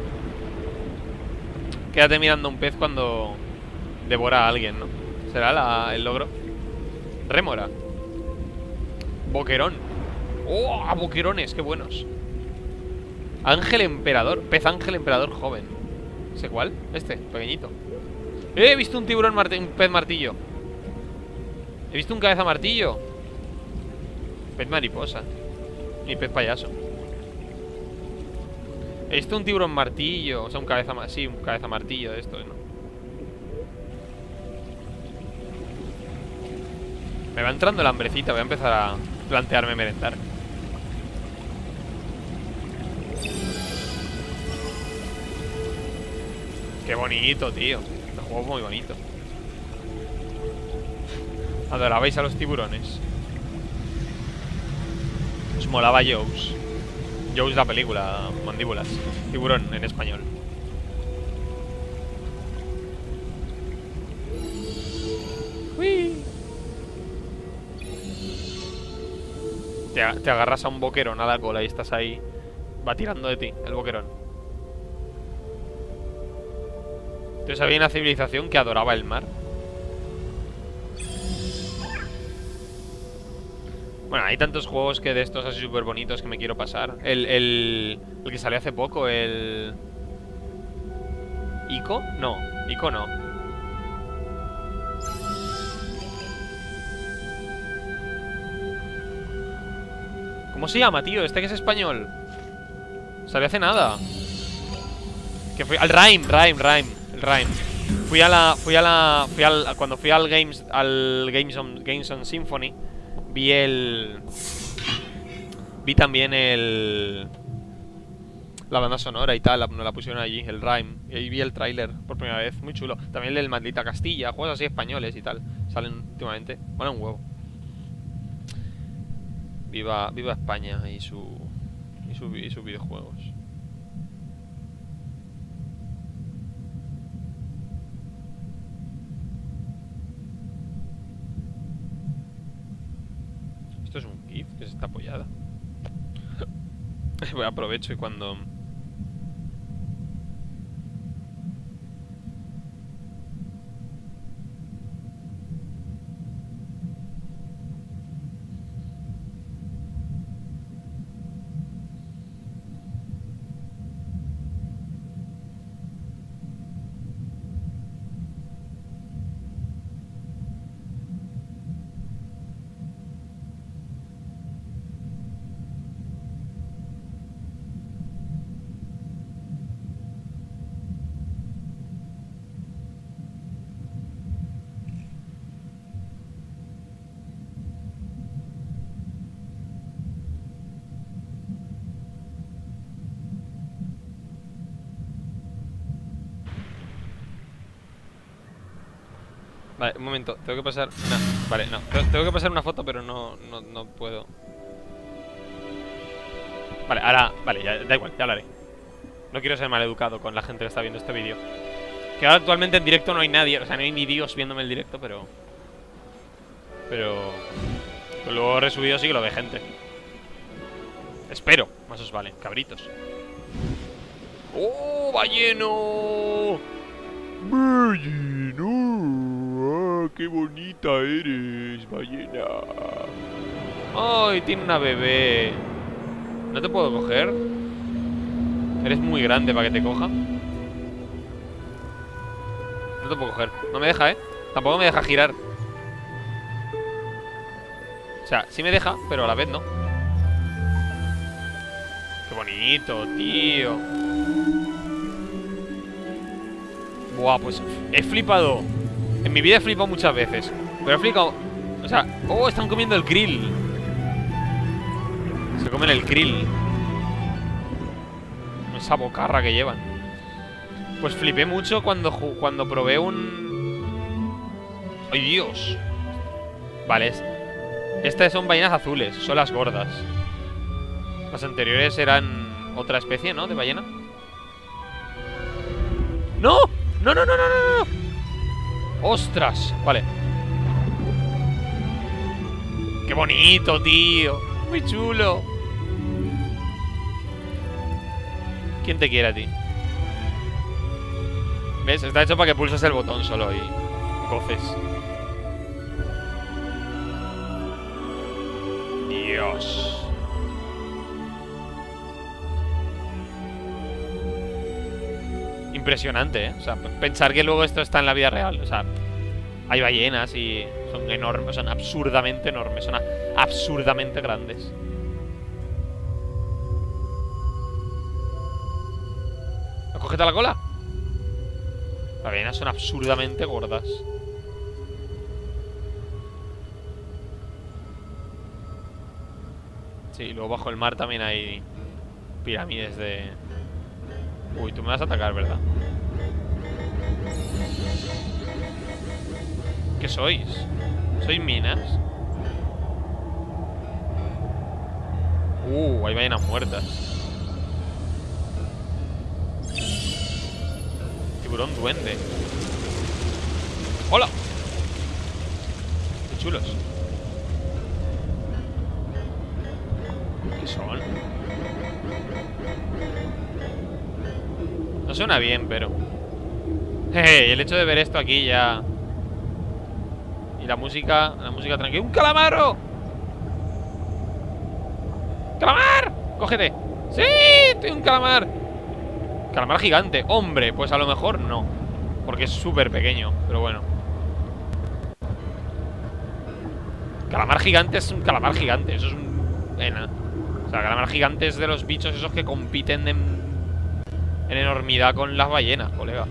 Quédate mirando a un pez cuando devora a alguien, ¿no? ¿Será el logro? Rémora. Boquerón. ¡Oh! Boquerones, qué buenos. Ángel emperador. Pez ángel emperador joven. ¿Sé cuál? Este, pequeñito. He visto un tiburón un pez martillo. He visto un cabeza martillo. Pez mariposa. Y pez payaso. He visto un tiburón martillo. O sea, un cabeza... Sí, un cabeza martillo de estos, ¿no? Me va entrando la hambrecita. Voy a empezar a plantearme merendar. Qué bonito, tío. Este juego es muy bonito. Adorabais a los tiburones. Os molaba Jaws. Jaws la película, mandíbulas. Tiburón en español. ¡Uy! Te agarras a un boquerón a la cola y estás ahí. Va tirando de ti, el boquerón. Entonces había una civilización que adoraba el mar. Bueno, hay tantos juegos que de estos así súper bonitos que me quiero pasar. El que salió hace poco, el... ¿Ico? No, Ico no. ¿Cómo se llama, tío? Este que es español. Salió hace nada. Que fui al Rime. El Rime. Cuando fui al Games on Symphony, vi también la banda sonora y tal, nos la pusieron allí, el Rime. Y ahí vi el tráiler por primera vez, muy chulo. También el del Maldita Castilla, juegos así españoles y tal. Salen últimamente. Bueno, un huevo. Viva España y sus videojuegos. Esto es un GIF que se está apoyada. Voy aprovecho y cuando... Vale, un momento, tengo que pasar... No, vale, no, tengo que pasar una foto, pero no puedo. Vale, ahora... Vale, ya, da igual, ya lo haré. No quiero ser maleducado con la gente que está viendo este vídeo. Que ahora actualmente en directo no hay nadie. O sea, no hay ni Dios viéndome el directo, pero... Pues luego resubido sí que lo ve gente. Espero, más os vale, cabritos. ¡Oh, balleno! ¡Balleno! ¡Ah, qué bonita eres, ballena! ¡Ay, tiene una bebé! ¿No te puedo coger? Eres muy grande para que te coja. No te puedo coger. No me deja, ¿eh? Tampoco me deja girar. O sea, sí me deja, pero a la vez no. Qué bonito, tío. Buah, pues he flipado. En mi vida he flipado muchas veces. Pero he flipado. O sea, oh, están comiendo el krill. Se comen el krill. Esa bocarra que llevan. Pues flipé mucho cuando probé un... ¡Ay, Dios! Vale, estas son ballenas azules. Son las gordas. Las anteriores eran otra especie, ¿no? De ballena. ¡No! ¡No, no, no, no, no! ¡Ostras! Vale. ¡Qué bonito, tío! Muy chulo. ¿Quién te quiere a ti? ¿Ves? Está hecho para que pulses el botón solo y goces. Dios. Impresionante, ¿eh? O sea, pensar que luego esto está en la vida real. O sea, hay ballenas y son enormes, son absurdamente enormes, son absurdamente grandes. Cógete la cola. Las ballenas son absurdamente gordas. Sí, y luego bajo el mar también hay pirámides de... Uy, tú me vas a atacar, ¿verdad? ¿Qué sois? ¿Sois minas? Hay ballenas muertas. Tiburón duende. ¡Hola! ¡Qué chulos! ¿Qué son? No suena bien, pero... Jeje, el hecho de ver esto aquí ya... Y la música tranquila. ¡Un calamaro! ¡Calamar! ¡Cógete! ¡Sí! ¡Estoy un calamar! Calamar gigante. Hombre, pues a lo mejor no. Porque es súper pequeño, pero bueno. Calamar gigante es un calamar gigante. Eso es un... O sea, calamar gigante es de los bichos esos que compiten en enormidad con las ballenas, colega.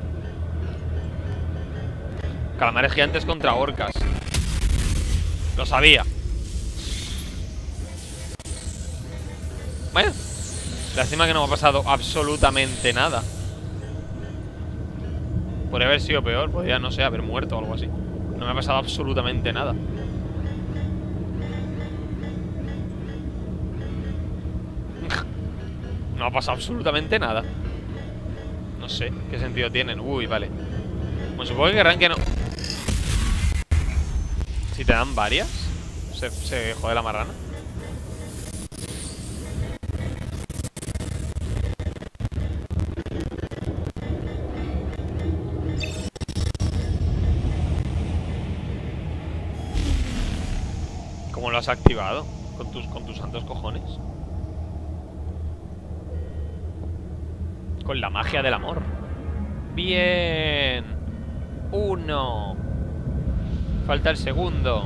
Calamares gigantes contra orcas. Lo sabía. Bueno, lástima que no me ha pasado absolutamente nada. Podría haber sido peor. Podría, no sé, haber muerto o algo así. No me ha pasado absolutamente nada. No ha pasado absolutamente nada. No sé qué sentido tienen. Uy, vale. Bueno, supongo que querrán que no... Si te dan varias, se jode la marrana. ¿Cómo lo has activado? Con tus santos cojones. Con la magia del amor. Bien. 1. Falta el segundo.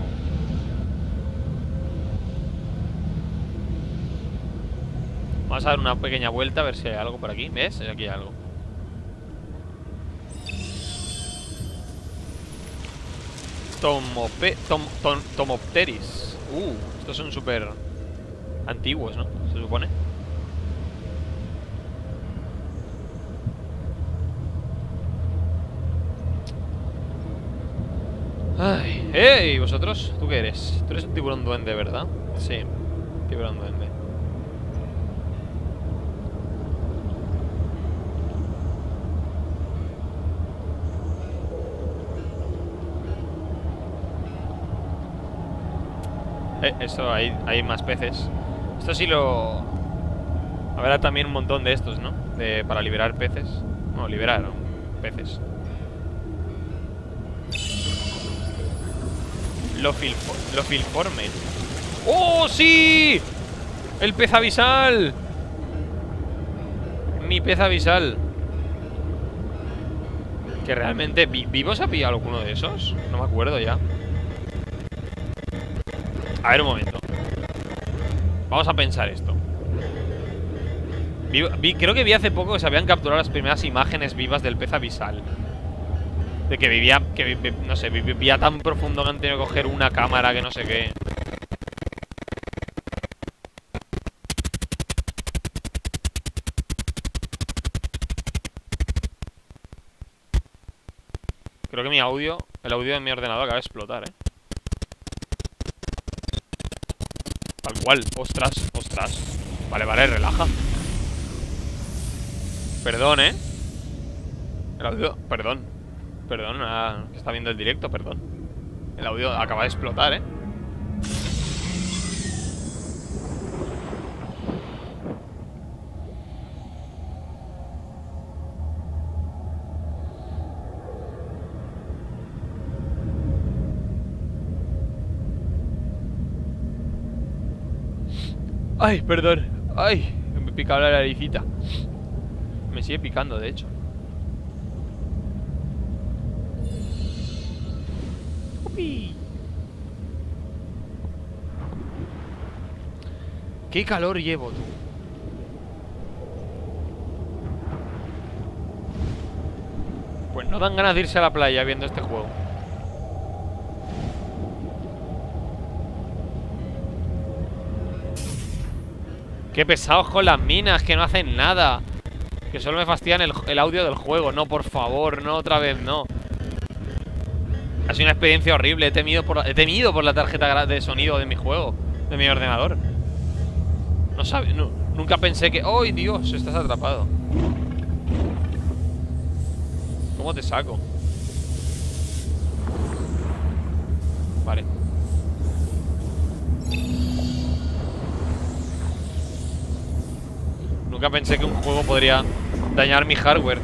Vamos a dar una pequeña vuelta a ver si hay algo por aquí. ¿Ves? Aquí hay algo. Tomopteris. Estos son súper antiguos, ¿no? Se supone. ¿Y vosotros? ¿Tú qué eres? Tú eres un tiburón duende, ¿verdad? Sí, tiburón duende. Eso, hay más peces. Esto sí lo... Habrá también un montón de estos, ¿no? Para liberar peces. No, liberar peces. Lo filforme. ¡Oh, sí! ¡El pez abisal! Mi pez abisal. Que realmente... ¿Vivo se ha pillado alguno de esos? No me acuerdo ya. A ver, un momento. Vamos a pensar esto. Creo que vi hace poco que se habían capturado las primeras imágenes vivas del pez abisal. De que vivía, no sé, vivía tan profundo que han tenido que coger una cámara que no sé qué. Creo que el audio de mi ordenador acaba de explotar, Tal cual, ostras. Vale, relaja. Perdón, el audio, perdón, que está viendo el directo, perdón. El audio acaba de explotar, Ay, perdón. Ay, me picaba la naricita. Me sigue picando, de hecho. ¡Upi! ¡Qué calor llevo, tú! Pues no dan ganas de irse a la playa viendo este juego. Qué pesados con las minas, que no hacen nada. Que solo me fastidian el audio del juego. No, por favor, no, otra vez, no. Ha sido una experiencia horrible. He temido por la tarjeta de sonido de mi juego, de mi ordenador. Nunca pensé que... ¡Oh, Dios! Estás atrapado. ¿Cómo te saco? Vale. Nunca pensé que un juego podría dañar mi hardware.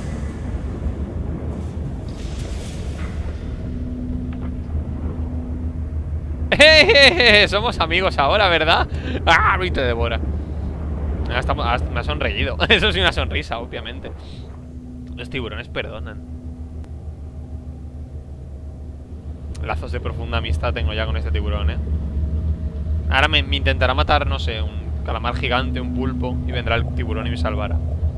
Somos amigos ahora, ¿verdad? ¡Ah! Y te devora. Me ha sonreído. Eso sí, una sonrisa, obviamente. Los tiburones perdonan. Lazos de profunda amistad tengo ya con este tiburón, Ahora me intentará matar, no sé, un calamar gigante, un pulpo, y vendrá el tiburón y me salvará.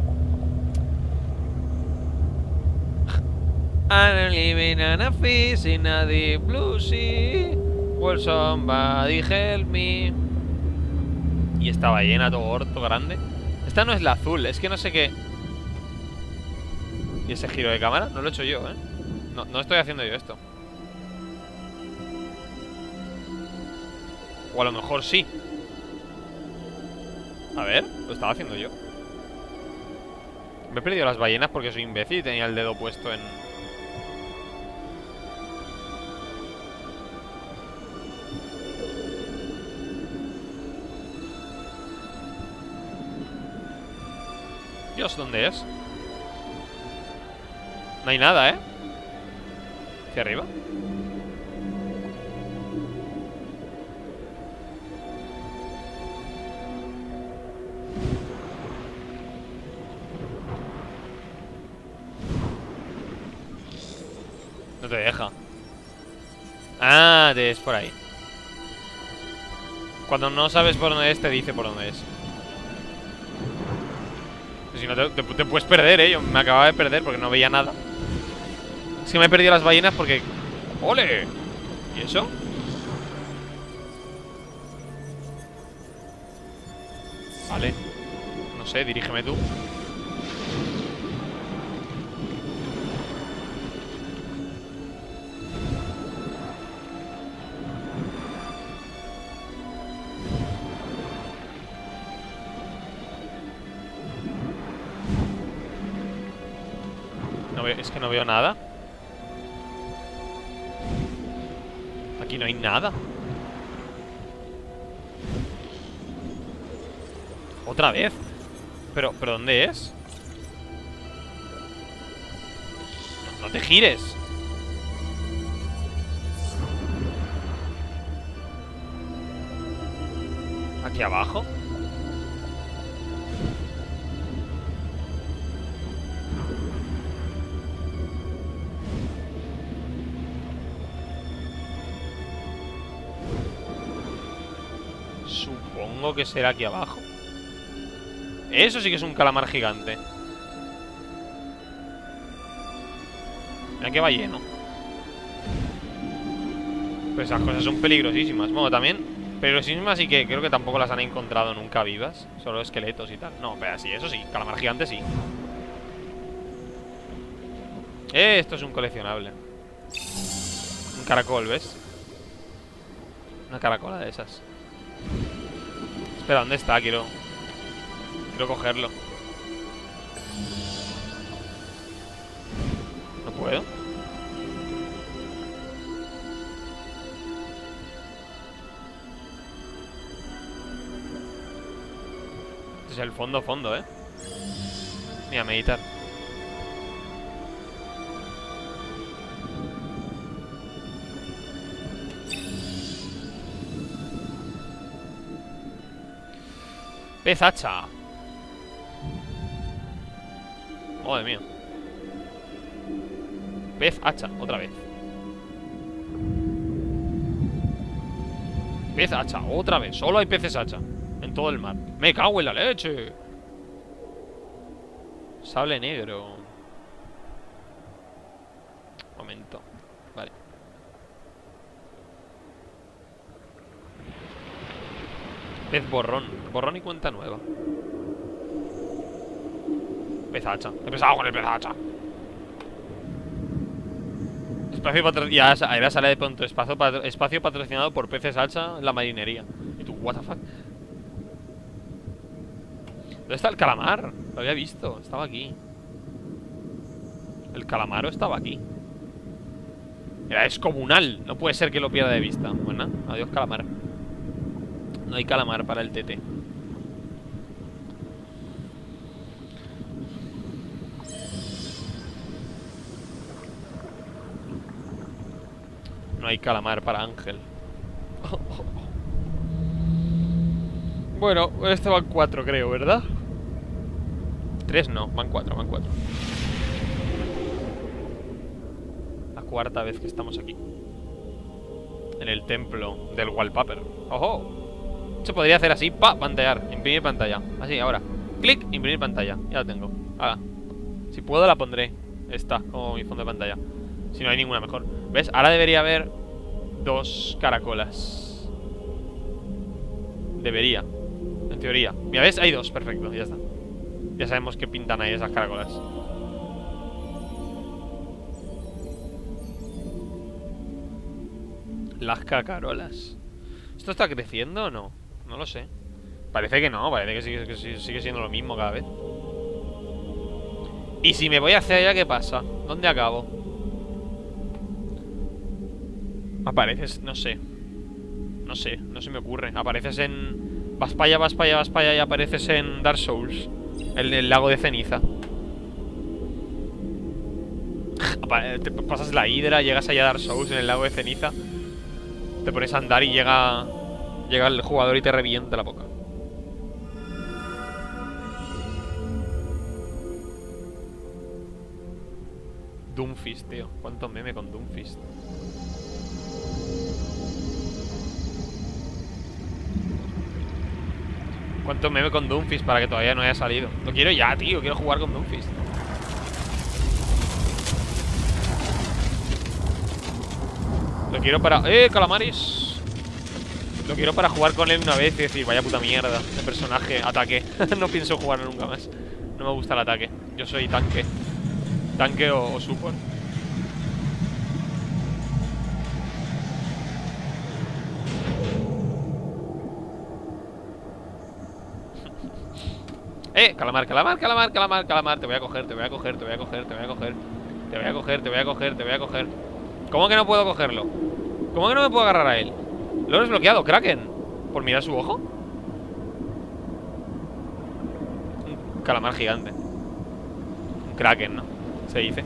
I'm living on a fish in a deep blue sea. Will somebody help me? Y esta ballena todo orto grande. Esta no es la azul, es que no sé qué. ¿Y ese giro de cámara? No lo he hecho yo, No estoy haciendo yo esto. O a lo mejor sí. A ver, lo estaba haciendo yo. Me he perdido las ballenas porque soy imbécil y tenía el dedo puesto en... Dios, ¿dónde es? No hay nada, ¿Hacia arriba? No te deja. Ah, es por ahí. Cuando no sabes por dónde es, te dice por dónde es. Si no te puedes perder, Yo me acababa de perder porque no veía nada. Es que me he perdido las ballenas porque... ¡Ole! ¿Y eso? Vale. No sé, dirígeme tú. es que no veo nada. Aquí no hay nada. Otra vez. Pero ¿dónde es? No te gires. ¿Aquí abajo? Supongo que será aquí abajo. Eso sí que es un calamar gigante. Mira que va lleno. Pero esas cosas son peligrosísimas. Bueno, también peligrosísimas y que creo que tampoco las han encontrado nunca vivas. Solo esqueletos y tal. No, pero sí, eso sí, calamar gigante sí. Esto es un coleccionable. Un caracol, ¿ves? Una caracola de esas. Espera, ¿dónde está? Quiero cogerlo. ¿No puedo? Este es el fondo, ¿eh? Mira, meditar. Pez hacha. Madre mía. Pez hacha, otra vez. Pez hacha, otra vez. Solo hay peces hacha en todo el mar. Me cago en la leche. Sable negro. Momento. Vale. Pez borrón. Borrón y cuenta nueva. Pez hacha. He empezado con el pez hacha. Espacio patrocinado. Ya era sale de pronto. Espacio patrocinado por peces hacha en la marinería. Y tú, what the fuck. ¿Dónde está el calamar? Lo había visto. Estaba aquí. El calamaro estaba aquí. Era descomunal. No puede ser que lo pierda de vista. Bueno, adiós calamar. No hay calamar para el TT. No hay calamar para Ángel. Bueno, este van 4 creo, ¿verdad? 3 no, van 4, van 4. La cuarta vez que estamos aquí. En el templo del wallpaper. ¡Ojo! Se podría hacer así, pa, pantallar, imprimir pantalla. Así, ahora, clic, imprimir pantalla. Ya la tengo, ahora. Si puedo la pondré. Esta, como mi fondo de pantalla. Si no hay ninguna mejor. ¿Ves? Ahora debería haber 2 caracolas. Debería. En teoría. Mira, ¿ves? Hay 2, perfecto, ya está. Ya sabemos qué pintan ahí esas caracolas. Las cacarolas. ¿Esto está creciendo o no? No lo sé. Parece que no, parece que sigue siendo lo mismo cada vez. ¿Y si me voy hacia allá, qué pasa? ¿Dónde acabo? Apareces, no sé. No sé, no se me ocurre. Apareces en... Vas para allá y apareces en Dark Souls. El lago de ceniza. Te pasas la hidra, llegas allá a Dark Souls en el lago de ceniza. Te pones a andar y llega el jugador y te revienta la boca. Doomfist, tío. ¿Cuánto meme con Doomfist? ¿Cuánto meme con Doomfist para que todavía no haya salido? Lo quiero ya, tío. Quiero jugar con Doomfist. Lo quiero para... calamares. Lo quiero para jugar con él una vez y decir, vaya puta mierda de personaje, ataque. No pienso jugarlo nunca más. No me gusta el ataque. Yo soy tanque. Tanque o support. Calamar. Te voy a coger. Te voy a coger, te voy a coger, te voy a coger. ¿Cómo que no puedo cogerlo? ¿Cómo que no me puedo agarrar a él? Lo he desbloqueado, Kraken. ¿Por mirar su ojo? Un calamar gigante. Un Kraken, ¿no? Se dice.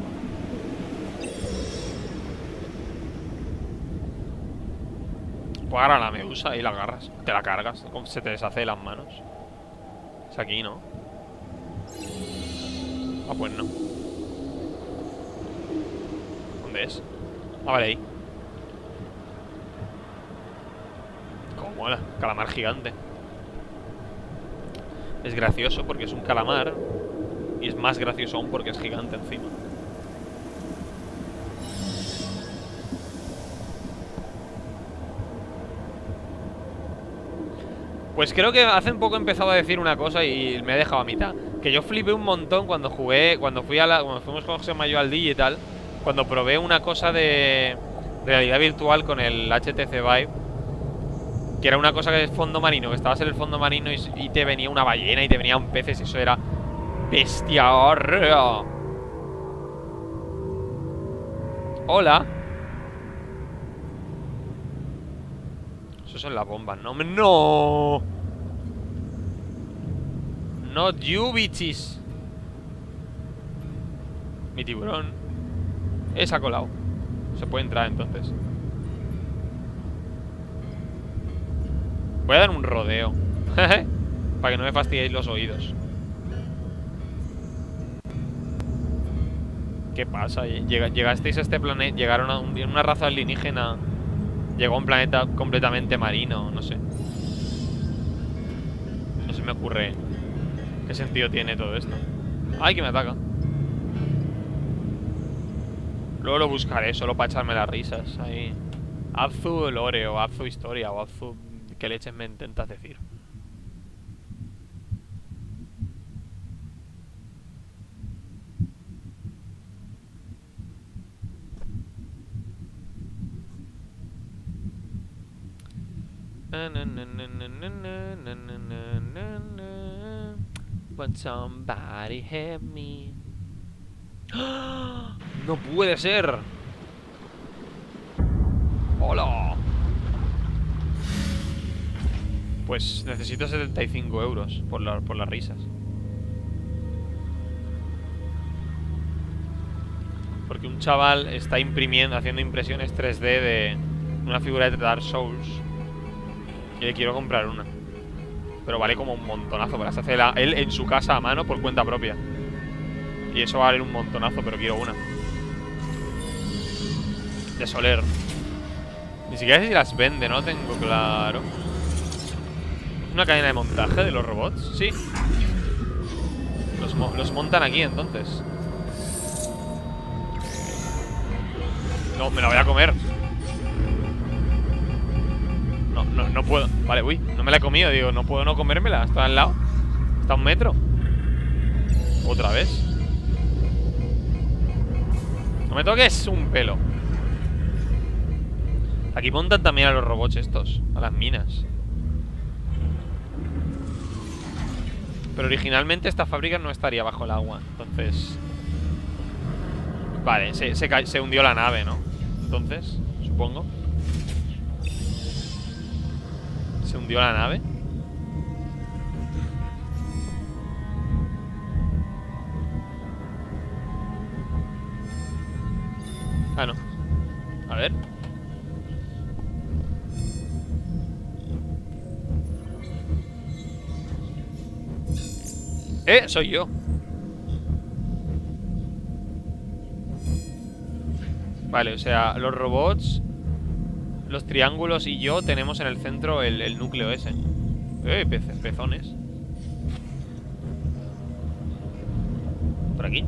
Puedes agarrar a la medusa y la agarras. Te la cargas. Se te deshace de las manos. Es aquí, ¿no? Ah, pues no. ¿Dónde es? Ah, vale, ahí. Cómo mola. Calamar gigante. Es gracioso porque es un calamar. Y es más gracioso aún porque es gigante encima. Pues creo que hace un poco he empezado a decir una cosa y me he dejado a mitad. Que yo flipé un montón cuando jugué, cuando fuimos con José Mayo al Digital, cuando probé una cosa de realidad virtual con el HTC Vive, que era una cosa que es fondo marino, que estabas en el fondo marino y te venía una ballena y te venían peces y eso era bestia. Hola. Eso son las bombas, ¿no? ¡No! Not you, bitches. Mi tiburón. Se ha colado. Se puede entrar entonces. Voy a dar un rodeo. Para que no me fastidiéis los oídos. ¿Qué pasa? Llegasteis a este planeta. Llegaron a una raza alienígena. Llegó a un planeta completamente marino. No sé. No se me ocurre qué sentido tiene todo esto. ¡Ay, que me ataca! Luego lo buscaré, solo para echarme las risas. Ahí. Haz tu lore, o haz tu historia, o haz tu... ¿Qué leches me intentas decir? When somebody help me. ¡No puede ser! ¡Hola! Pues necesito 75 euros por las risas. Porque un chaval está haciendo impresiones 3D de una figura de Dark Souls. Y le quiero comprar una. Pero vale como un montonazo. Para hacer él en su casa a mano por cuenta propia. Y eso vale un montonazo, pero quiero una. De Soler. Ni siquiera sé si las vende, no lo tengo claro. ¿Es una cadena de montaje de los robots? Sí. Los montan aquí entonces. No, me la voy a comer. No puedo. Vale, uy, no me la he comido. Digo, no puedo no comérmela. Está al lado. Está a 1 metro. Otra vez. No me toques un pelo. Aquí montan también a los robots estos. A las minas. Pero originalmente esta fábrica no estaría bajo el agua. Entonces... Vale, se hundió la nave, ¿no? Entonces, supongo. ¿Se hundió la nave? Ah, no. A ver. Soy yo. Vale, o sea, los robots, los triángulos y yo tenemos en el centro el núcleo ese. Pezones. ¿Por aquí?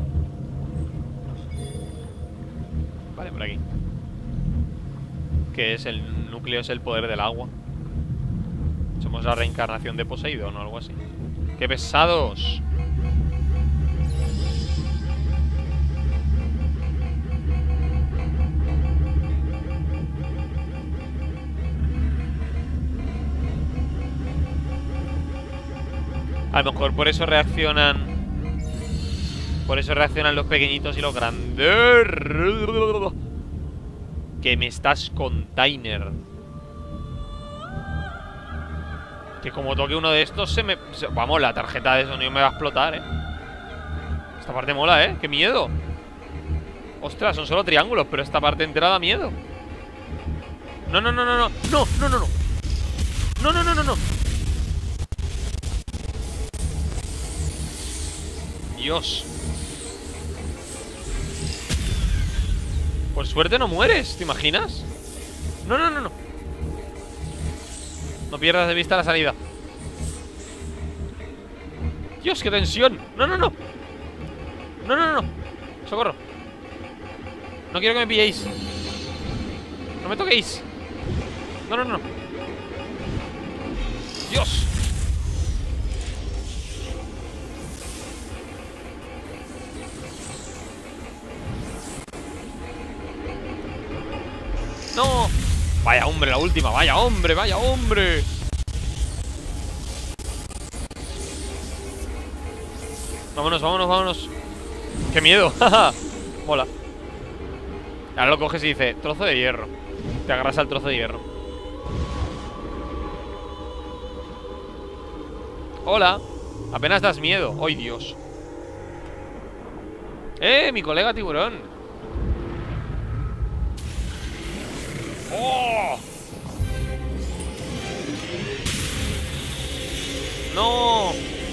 Vale, por aquí. ¿Qué es? El núcleo es el poder del agua. Somos la reencarnación de Poseidón o algo así. ¡Qué pesados! A lo mejor por eso reaccionan Por eso reaccionan los pequeñitos y los grandes. Que me estás container. Que como toque uno de estos vamos, la tarjeta de sonido me va a explotar, Esta parte mola, Qué miedo. Ostras, son solo triángulos, pero esta parte entera da miedo. No, no, no, no, no. No, no, no, no. No, no, no, no, no. Dios. Por suerte no mueres, ¿te imaginas? No, no, no, no. No pierdas de vista la salida. Dios, qué tensión. No, no, no. No, no, no, no. Socorro. No quiero que me pilléis. No me toquéis. No, no, no. Dios. No. Vaya hombre, la última. Vaya hombre, vaya hombre. Vámonos, vámonos, vámonos. Qué miedo. Mola. Ahora lo coges y dice trozo de hierro. Te agarras al trozo de hierro. Hola. Apenas das miedo. ¡Ay, Dios! Mi colega tiburón. ¡Oh! ¡No!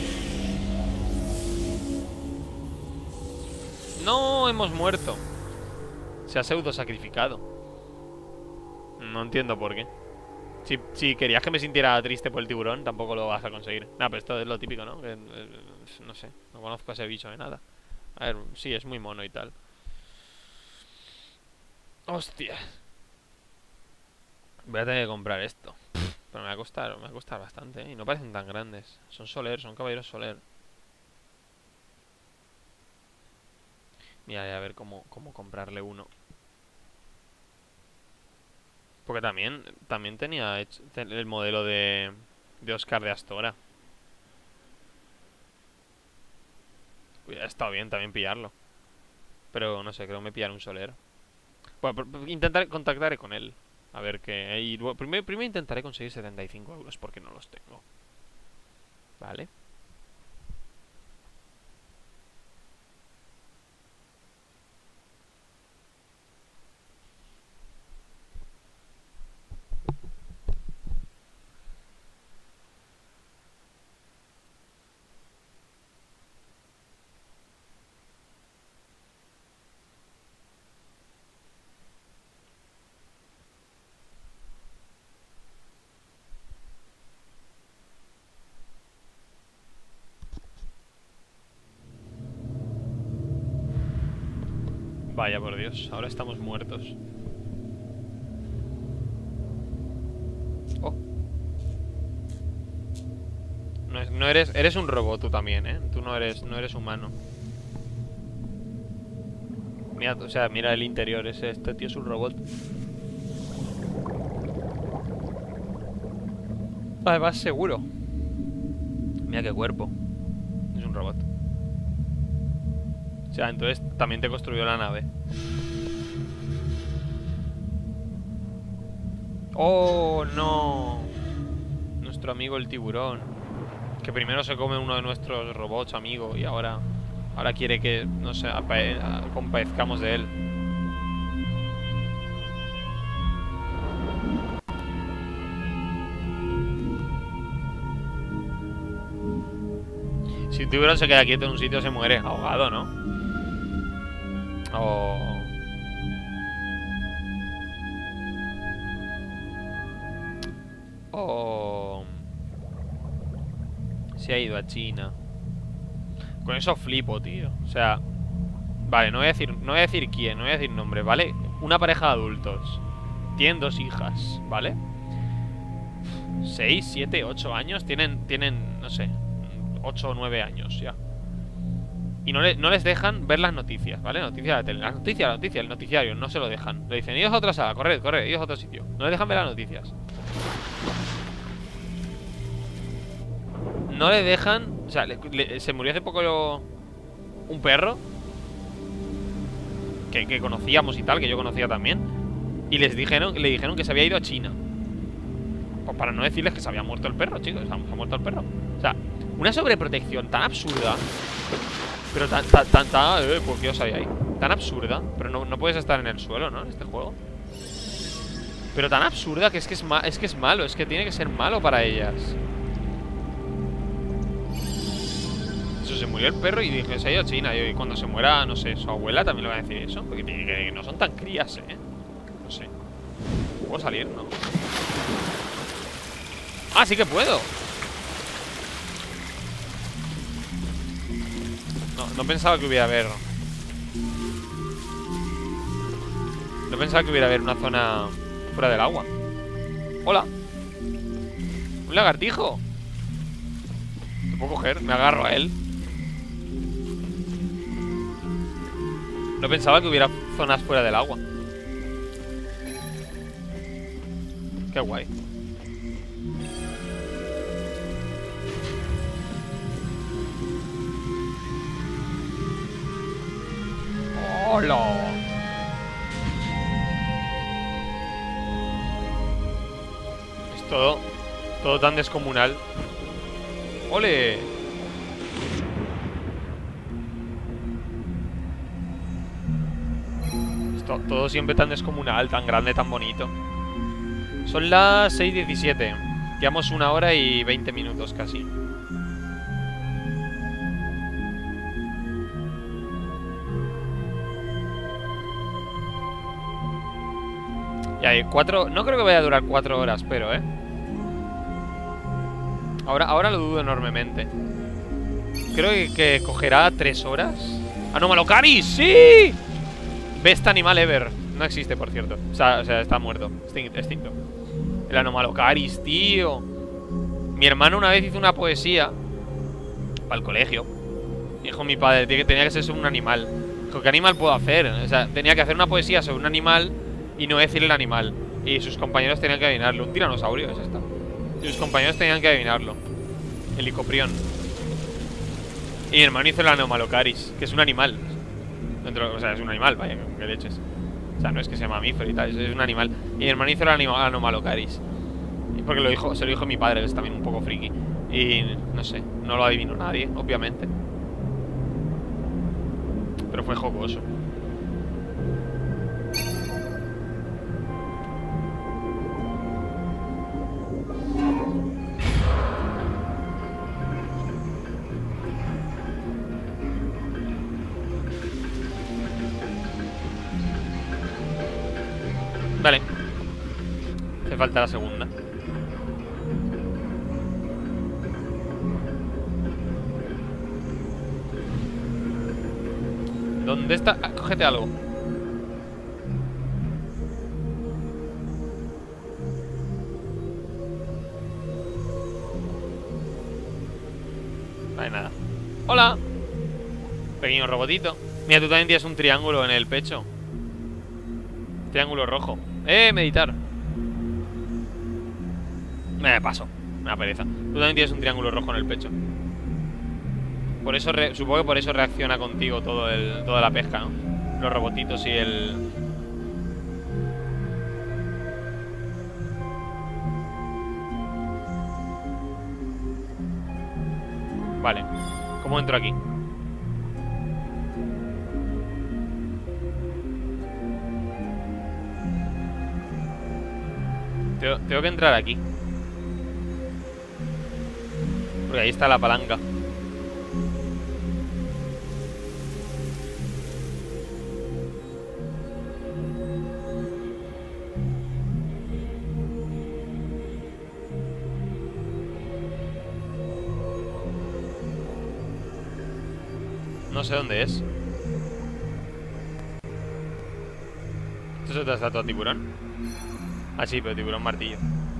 ¡No! Hemos muerto. Se ha pseudo sacrificado. No entiendo por qué. Si querías que me sintiera triste por el tiburón, tampoco lo vas a conseguir. Nah, pero esto es lo típico, ¿no? No sé, no conozco a ese bicho de nada. A ver, sí, es muy mono y tal. Hostia. Voy a tener que comprar esto. Pero me va a costar bastante, ¿eh? Y no parecen tan grandes. Son Soler, son caballeros Soler. Mira, a ver cómo comprarle uno. Porque también tenía el modelo de Oscar de Astora. Hubiera estado bien también pillarlo. Pero no sé, creo que me pillaré un Soler. Bueno, contactaré con él. A ver qué. Y primero intentaré conseguir 75 euros porque no los tengo. Vale. Vaya por Dios, ahora estamos muertos. Oh. No eres un robot tú también, ¿eh? Tú no eres humano. Mira, o sea, mira el interior, este tío es un robot. Vale, vas seguro. Mira qué cuerpo. Es un robot. O sea, entonces también te construyó la nave. ¡Oh, no! Nuestro amigo el tiburón. Que primero se come uno de nuestros robots, amigo. Y ahora quiere que, no sé, compadezcamos de él. Si un tiburón se queda quieto en un sitio se muere ahogado, ¿no? Oh. Oh. Se ha ido a China. Con eso flipo, tío. O sea, vale, no voy a decir quién, no voy a decir nombre, ¿vale? Una pareja de adultos. Tienen 2 hijas, ¿vale? 6, 7, 8 años. Tienen, no sé, 8 o 9 años ya. Y no les dejan ver las noticias, ¿vale? Noticias de la tele. Las noticias, el noticiario, no se lo dejan. Le dicen, idos a otra sala, corred, idos a otro sitio. No les dejan ver las noticias. No le dejan. O sea, se murió hace poco un perro que conocíamos y tal, que yo conocía también. Y le dijeron que se había ido a China. Pues para no decirles que se había muerto el perro, chicos. Se ha muerto el perro. O sea, una sobreprotección tan absurda. Pero ¿por qué os hay ahí? Tan absurda. Pero no puedes estar en el suelo, ¿no? En este juego. Pero tan absurda que es que es malo. Es que tiene que ser malo para ellas. Eso, se murió el perro y dije, se ha ido a China. Y cuando se muera, no sé, su abuela también le va a decir eso. Porque que no son tan crías, no sé. ¿Puedo salir? No. ¡Ah, sí que puedo! No pensaba que hubiera haber. No pensaba que hubiera haber una zona fuera del agua. ¡Hola! ¡Un lagartijo! ¿Lo puedo coger? Me agarro a él. No pensaba que hubiera zonas fuera del agua. Qué guay. ¡Hola! Es todo tan descomunal. ¡Ole! Es todo siempre tan descomunal, tan grande, tan bonito. Son las 6:17. Llevamos 1 hora y 20 minutos casi. Y hay 4... No creo que vaya a durar 4 horas, pero, Ahora lo dudo enormemente. Creo que cogerá 3 horas. ¡Anomalocaris! ¡Sí! Best animal ever. No existe, por cierto. O sea, está muerto. Extinto. El Anomalocaris, tío. Mi hermano una vez hizo una poesía para el colegio. Dijo mi padre, tenía que ser sobre un animal. Dijo, ¿qué animal puedo hacer? O sea, tenía que hacer una poesía sobre un animal y no decir el animal. Y sus compañeros tenían que adivinarlo. Un tiranosaurio es esto. Y sus compañeros tenían que adivinarlo. El licoprión. Y mi hermano hizo el Anomalocaris, que es un animal. O sea, es un animal, vaya, que leches. O sea, no es que sea mamífero y tal, es un animal. Y mi hermano hizo el Anomalocaris. Porque se lo dijo mi padre, que es también un poco friki. Y no sé, no lo adivinó nadie, obviamente. Pero fue jocoso. Vale. Hace falta la segunda. ¿Dónde está? Ah, cógete algo. No hay nada. ¡Hola! Pequeño robotito. Mira, tú también tienes un triángulo en el pecho. Triángulo rojo. Meditar. Me paso. Me da pereza. Tú también tienes un triángulo rojo en el pecho. Por eso supongo que por eso reacciona contigo toda la pesca, ¿no? Los robotitos y el... Vale. ¿Cómo entro aquí? Tengo que entrar aquí. Porque ahí está la palanca. No sé dónde es. ¿Esto es otra estatua de tiburón? Ah, sí, pero tiburón martillo.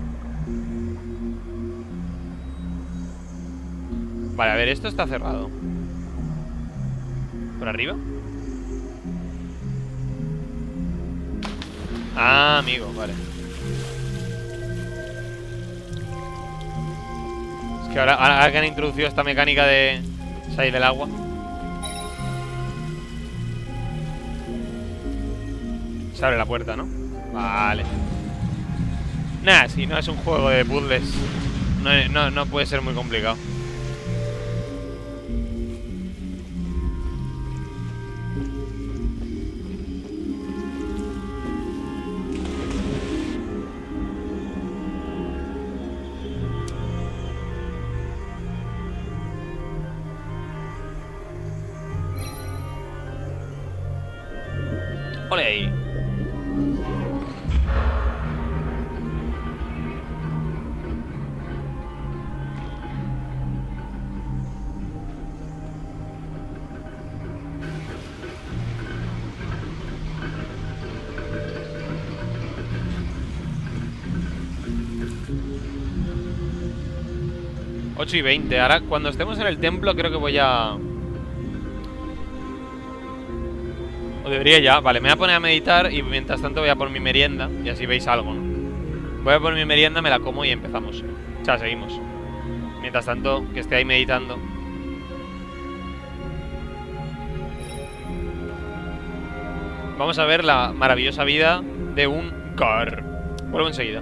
Vale, a ver, esto está cerrado. ¿Por arriba? Ah, amigo, vale. Es que ahora que han introducido esta mecánica de salir del agua. Se abre la puerta, ¿no? Vale. Nah, si no es un juego de puzzles, no puede ser muy complicado. Ole ahí. Ocho y 20. Ahora, cuando estemos en el templo, creo que voy a... O debería ya. Vale, me voy a poner a meditar y mientras tanto voy a por mi merienda. Y así veis algo, ¿no? Voy a por mi merienda, me la como y empezamos. O sea, seguimos. Mientras tanto, que esté ahí meditando. Vamos a ver la maravillosa vida de un car. Vuelvo enseguida.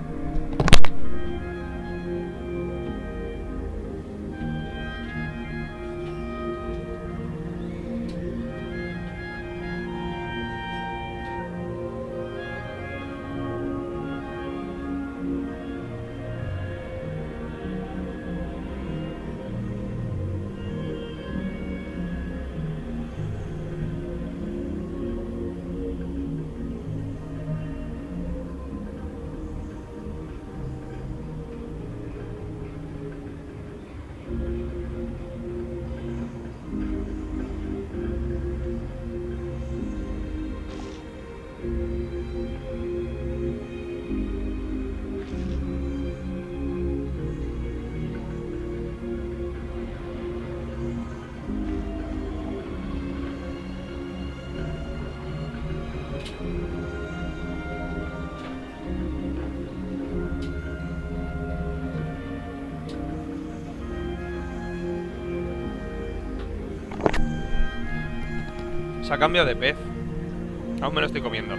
Se ha cambiado de pez. Aún me lo estoy comiendo.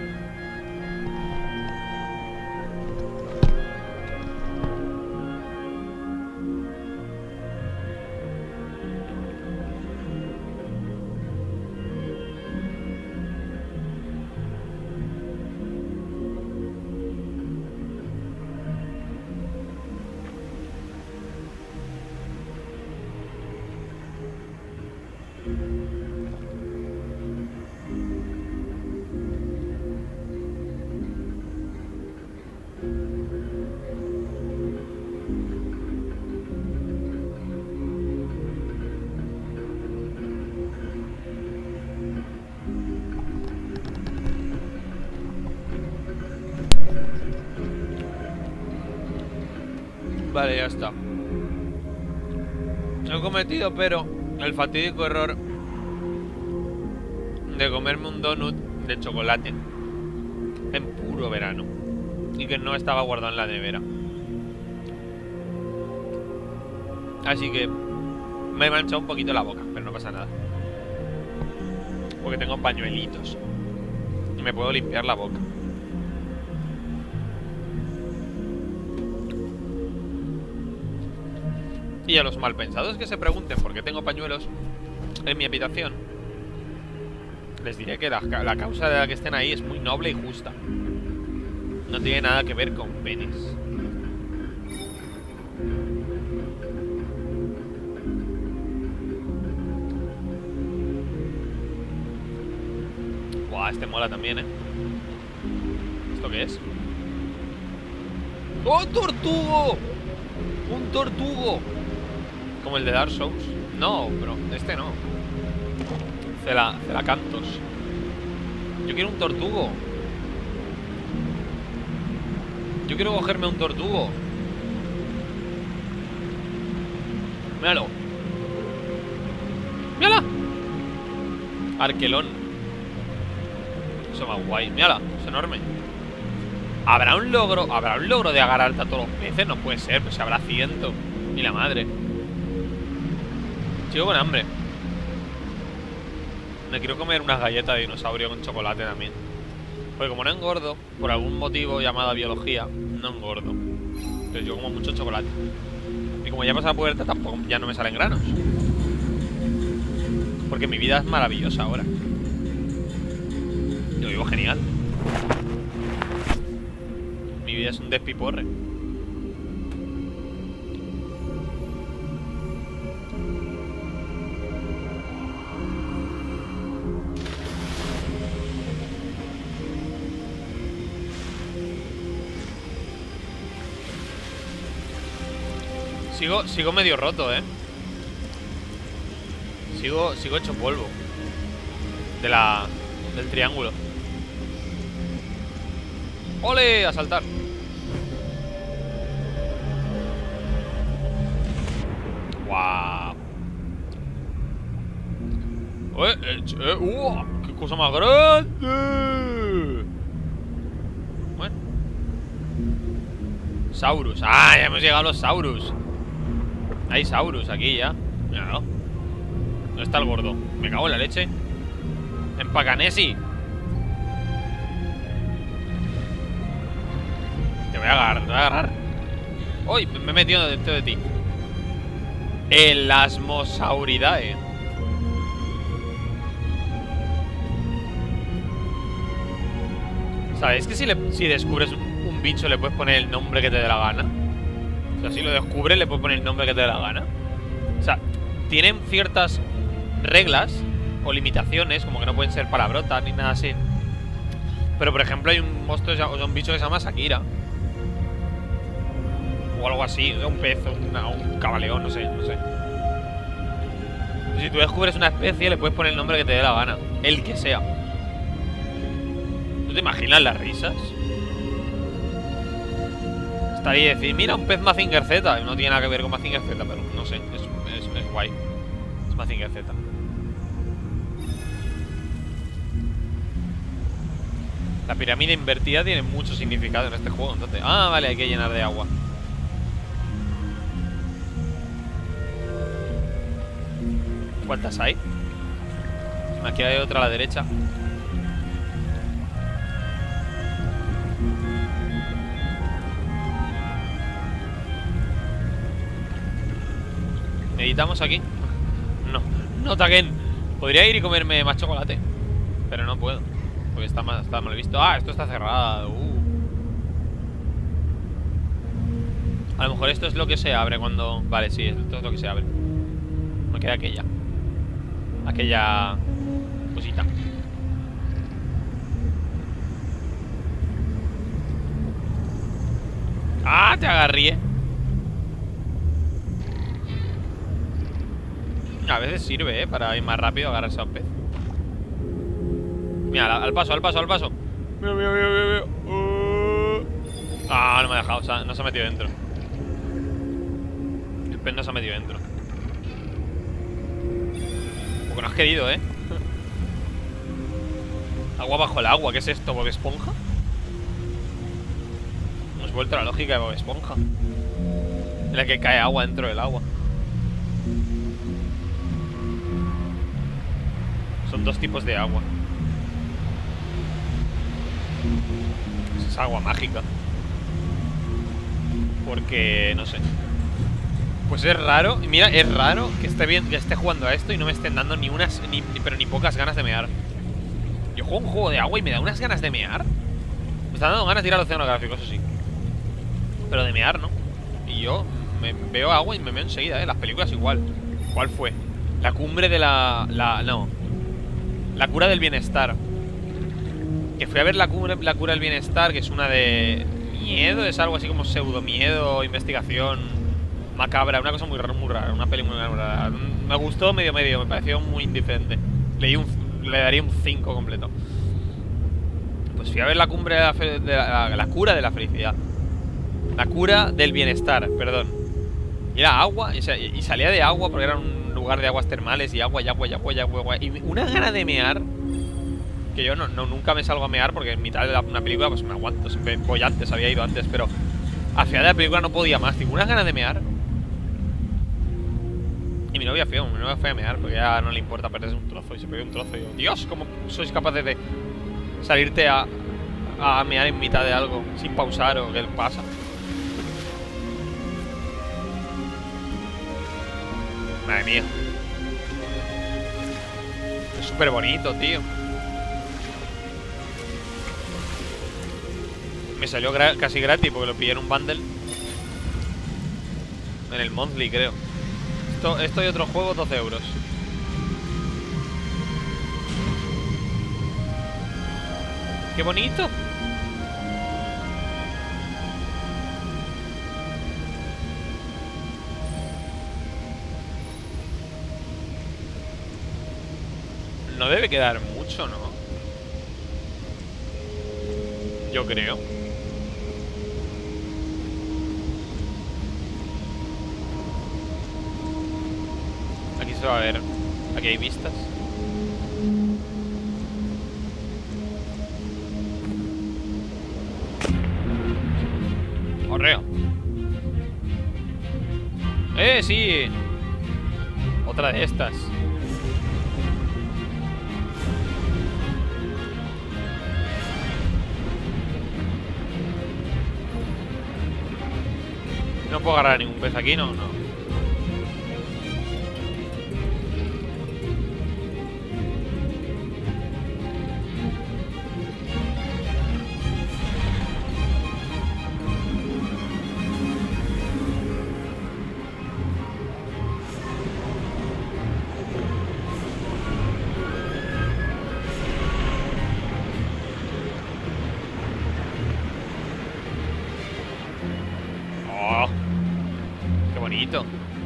Vale, ya está. He cometido, pero el fatídico error de comerme un donut de chocolate en puro verano y que no estaba guardado en la nevera. Así que me he manchado un poquito la boca, pero no pasa nada. Porque tengo pañuelitos y me puedo limpiar la boca. Y a los malpensados que se pregunten por qué tengo pañuelos en mi habitación, les diré que la causa de la que estén ahí es muy noble y justa. No tiene nada que ver con penes. Buah, este mola también, ¿eh? ¿Esto qué es? ¡Oh, tortugo! ¡Un tortugo! Como el de Dark Souls. No, pero este no. Celacantos. Yo quiero un tortugo. Yo quiero cogerme un tortugo. Míralo. ¡Mírala! Arquelón. Eso más guay. Mírala, es enorme. ¿Habrá un logro de agarrarte a todos los peces? No puede ser, pues habrá 100. Ni la madre. Sigo con hambre. Me quiero comer unas galletas de dinosaurio con chocolate también. Porque como no engordo, por algún motivo llamado biología, no engordo. Entonces yo como mucho chocolate. Y como ya pasa la pubertad, tampoco ya no me salen granos. Porque mi vida es maravillosa ahora. Yo vivo genial. Mi vida es un despiporre. Sigo medio roto, Sigo hecho polvo. Del triángulo. ¡Ole! A saltar. ¡Guau! ¡Qué cosa más grande! Bueno. Saurus. ¡Ah! Ya hemos llegado a los Saurus. Hay Saurus aquí ya. Míralo. ¿Dónde está el gordo? Me cago en la leche. En Pacanesi. Te voy a agarrar, te voy a agarrar. Uy, me he metido dentro de ti. El Asmosauridae. ¿Sabes que si descubres un bicho le puedes poner el nombre que te dé la gana? O sea, si lo descubres le puedes poner el nombre que te dé la gana. O sea, tienen ciertas reglas o limitaciones, como que no pueden ser palabrotas ni nada así. Pero por ejemplo hay un monstruo, o sea, un bicho que se llama Shakira. O algo así, o sea, un pez, un camaleón, no sé. Si tú descubres una especie le puedes poner el nombre que te dé la gana. El que sea. ¿Tú te imaginas las risas? Estaría decir, mira, un pez Mazinger Z. No tiene nada que ver con Mazinger Z, pero no sé, es guay. Es Mazinger Z. La pirámide invertida tiene mucho significado en este juego, entonces. Ah, vale, hay que llenar de agua. ¿Cuántas hay? Aquí hay otra a la derecha. ¿Meditamos aquí? No, Taken. Podría ir y comerme más chocolate, pero no puedo, porque está mal visto. Ah, esto está cerrado. A lo mejor esto es lo que se abre cuando... Vale, sí, esto es lo que se abre. Me queda aquella cosita. ¡Ah! Te agarré. A veces sirve, para ir más rápido, agarrarse a un pez. Mira, al paso. Mira. Ah, no me ha dejado, o sea, no se ha metido dentro. El pez no se ha metido dentro. Porque no has querido, Agua bajo el agua, ¿qué es esto? ¿Bob Esponja? Hemos vuelto a la lógica de Bob Esponja, en la que cae agua dentro del agua. Son dos tipos de agua. Es agua mágica. Porque, no sé. Pues es raro. Y mira, es raro que esté jugando a esto y no me estén dando ni pocas ganas de mear. Yo juego un juego de agua y me da unas ganas de mear. Me están dando ganas de ir al oceanográfico, eso sí. Pero de mear, ¿no? Y yo me veo agua y me meo enseguida, Las películas igual. ¿Cuál fue? La cumbre de no. La cura del bienestar. Que fui a ver la cura del bienestar, que es una de miedo, es algo así como pseudo miedo, investigación macabra, una cosa muy rara, una peli muy rara. Me gustó medio, me pareció muy indiferente. Le daría un 5 completo. Pues fui a ver la cumbre de la cura de la felicidad. La cura del bienestar, perdón. Y era agua, y salía de agua porque era un lugar de aguas termales y agua. Y una gana de mear, que yo nunca me salgo a mear porque en mitad de una película pues me aguanto. Siempre voy antes, había ido antes, pero al final de la película no podía más. Tengo unas ganas de mear. Y mi novia fue a mear porque ya no le importa perderse un trozo. Y se perdió un trozo y yo, Dios, ¿cómo sois capaces de salirte a a mear en mitad de algo sin pausar o qué le pasa. Madre mía. Es súper bonito, tío. Me salió casi gratis porque lo pillé en un bundle. En el monthly, creo. Esto y otro juego, 12 euros. ¡Qué bonito! No debe quedar mucho, ¿no? Yo creo. Aquí se va a ver. Aquí hay vistas. Correo. Sí. Otra de estas. No puedo agarrar ningún pez aquí, no, no. Oh, qué bonito.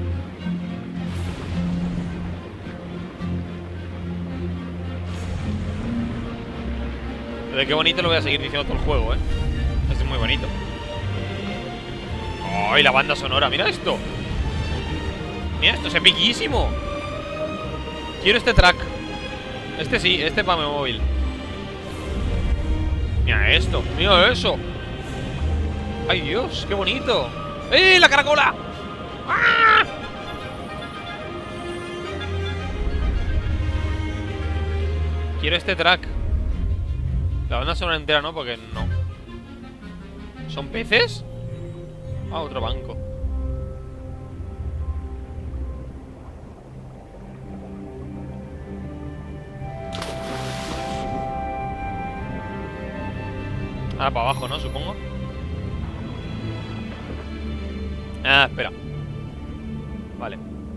Lo de qué bonito lo voy a seguir diciendo todo el juego, Esto es muy bonito. ¡Oh! Y la banda sonora, mira esto. Mira esto, es epiquísimo. Quiero este track. Este sí, este para mi móvil. Mira esto, mira eso. ¡Ay, Dios! ¡Qué bonito! ¡La caracola! ¡Ah! Quiero este track. La banda sonora entera no, porque no. ¿Son peces? Ah, otro banco. Ahora para abajo, ¿no? Supongo. Ah, espera. Vale.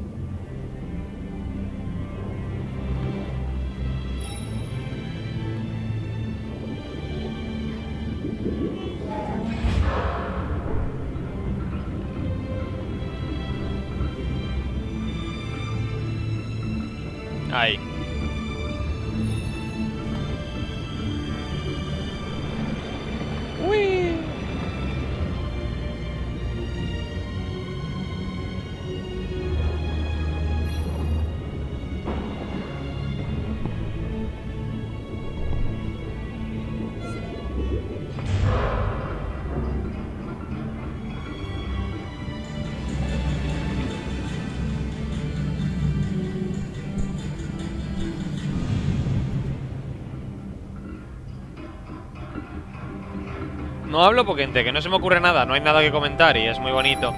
Ahí. Uy. No hablo porque entre que no se me ocurre nada, no hay nada que comentar y es muy bonito.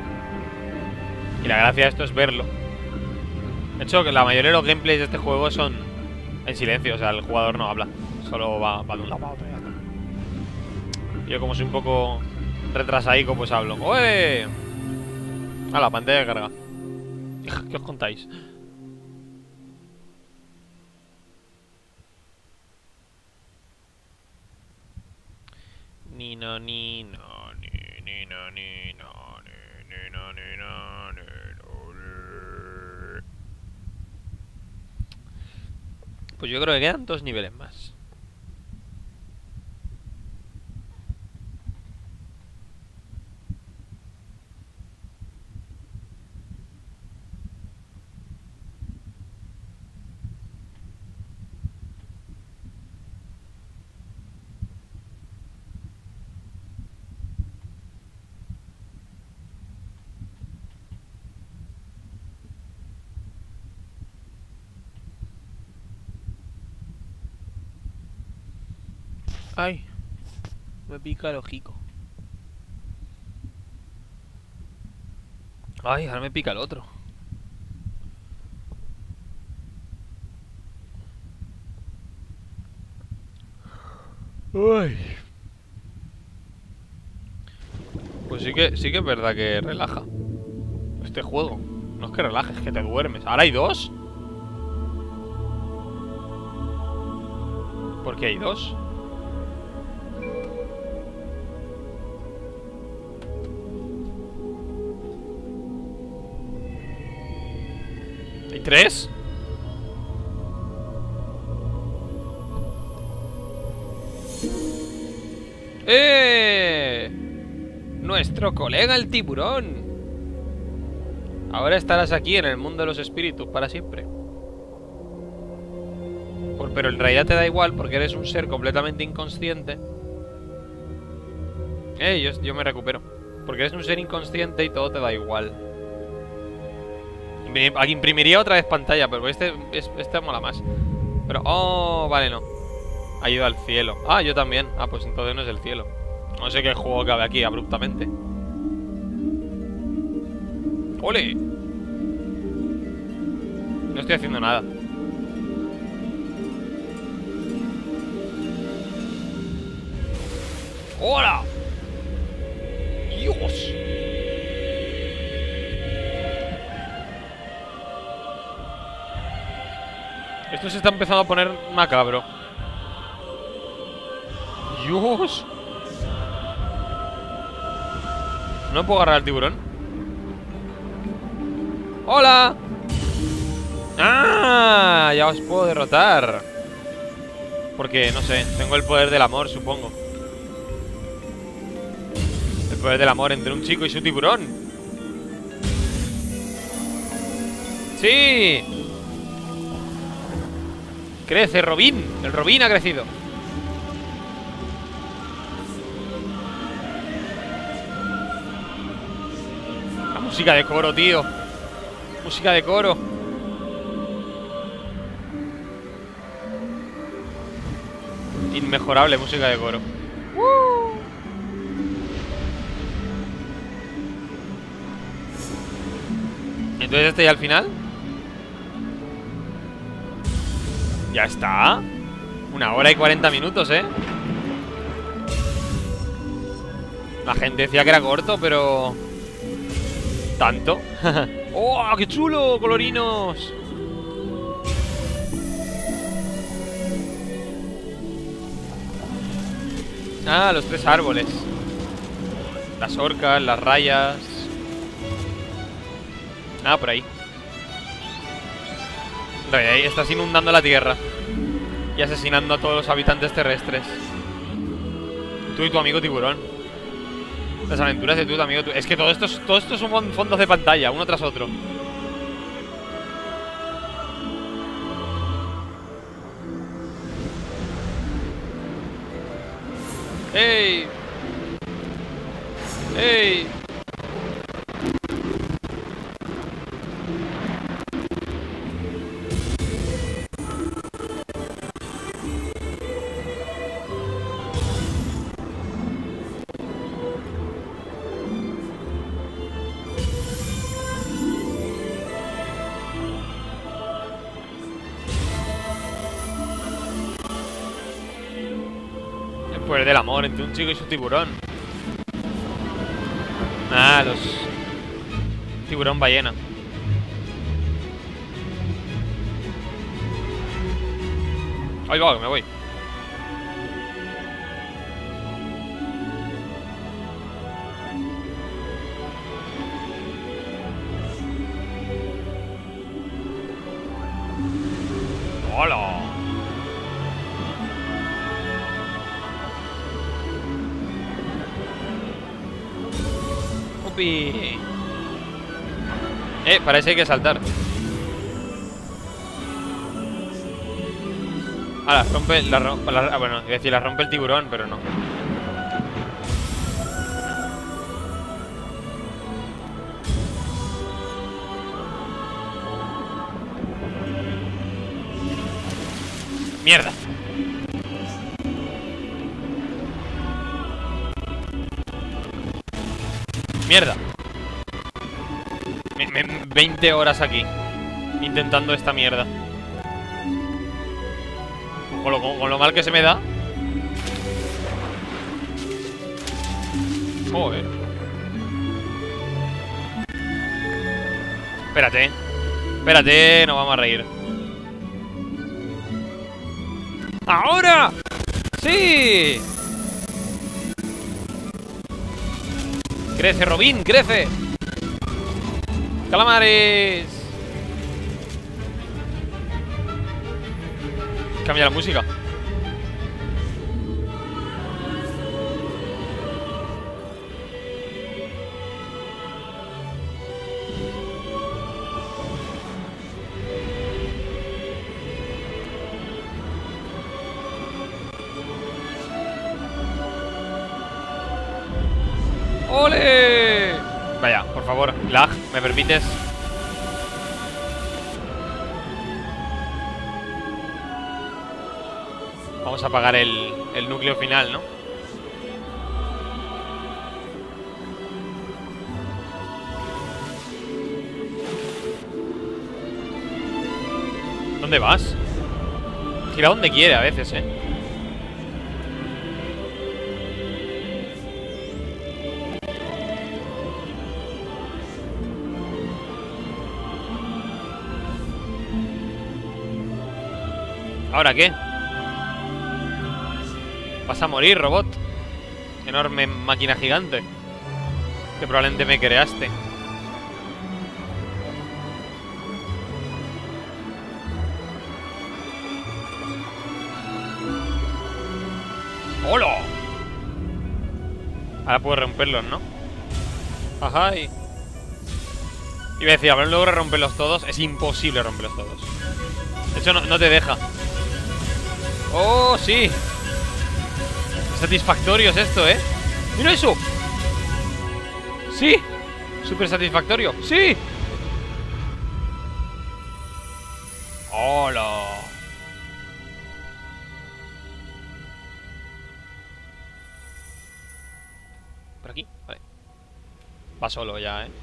Y la gracia de esto es verlo. De hecho, que la mayoría de los gameplays de este juego son en silencio, o sea, el jugador no habla. Solo va de un lado para otro. Yo como soy un poco retrasadico, pues hablo. ¡Oye! A la pantalla de carga. ¿Qué os contáis? Ni no, ni no, ni no, ni no, ni no, ni no, ni no. Pues yo creo que quedan 2 niveles más. Ay. Me pica el ojico. Ay, ahora me pica el otro. Uy. Pues sí que es verdad que relaja este juego. No es que relajes, es que te duermes. ¿Ahora hay dos? ¿Por qué hay dos? ¿Hay tres? ¡Eh! Nuestro colega el tiburón. Ahora estarás aquí en el mundo de los espíritus para siempre. Pero en realidad te da igual porque eres un ser completamente inconsciente. Yo me recupero. Porque eres un ser inconsciente y todo te da igual. Aquí imprimiría otra vez pantalla, pero este mola más. Pero, oh, vale, no. Ha ido al cielo. Ah, yo también. Ah, pues entonces no es el cielo. No sé qué juego cabe aquí abruptamente. ¡Ole! No estoy haciendo nada. ¡Hola! ¡Dios! Esto se está empezando a poner macabro. ¡Dios! ¿No puedo agarrar al tiburón? ¡Hola! ¡Ah! Ya os puedo derrotar. Porque, no sé, tengo el poder del amor, supongo. El poder del amor entre un chico y su tiburón. ¡Sí! Crece, Robin. El Robin ha crecido. La música de coro, tío. Música de coro. Inmejorable música de coro. Entonces este ya al final. Ya está. 1 hora y 40 minutos, La gente decía que era corto, pero... ¿tanto? ¡Oh, qué chulo! ¡Colorinos! Ah, los 3 árboles. Las orcas, las rayas. Ah, por ahí. Ahí estás inundando la tierra y asesinando a todos los habitantes terrestres. Tú y tu amigo tiburón. Las aventuras de tu amigo. Es que todo esto son fondos de pantalla, uno tras otro. ¡Ey! ¡Ey! El poder del amor entre un chico y su tiburón. Ah, los... tiburón ballena. Ahí va, que me voy. ¡Hola! ¡Upi! Parece que hay que saltar. Ah, rompe bueno, es decir, la rompe el tiburón, pero no. ¡Mierda! Mierda. 20 horas aquí intentando esta mierda. Con lo mal que se me da. Joder. Espérate. Espérate, nos vamos a reír. ¡Ahora! ¡Sí! Crece, Robin, crece. Calamares. Cambia la música. ¡Ole! Vaya, por favor, lag, ¿me permites? Vamos a apagar el núcleo final, ¿no? ¿Dónde vas? Gira donde quiere a veces, ¿eh? ¿Ahora qué? Vas a morir, robot. Enorme máquina gigante que probablemente me creaste. ¡Hola! Ahora puedo romperlos, ¿no? Ajá, y... Iba a decir, a ver, logro romperlos todos. Es imposible romperlos todos. De hecho, no te deja. ¡Oh, sí! Satisfactorio es esto, ¿eh? ¡Mira eso! ¡Sí! ¡Súper satisfactorio! ¡Sí! ¡Hola! ¿Por aquí? Vale. Va solo ya, ¿eh?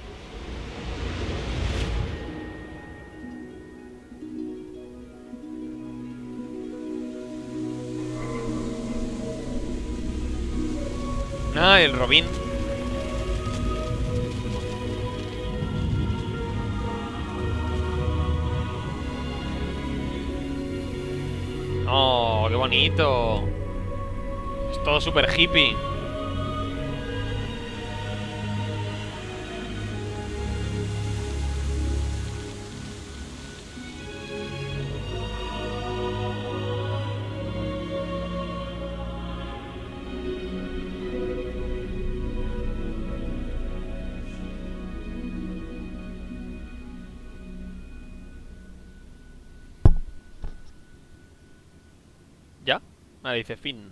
Ah, el Robin. Oh, qué bonito. Es todo súper hippie. ¿Ya? Ah, dice fin.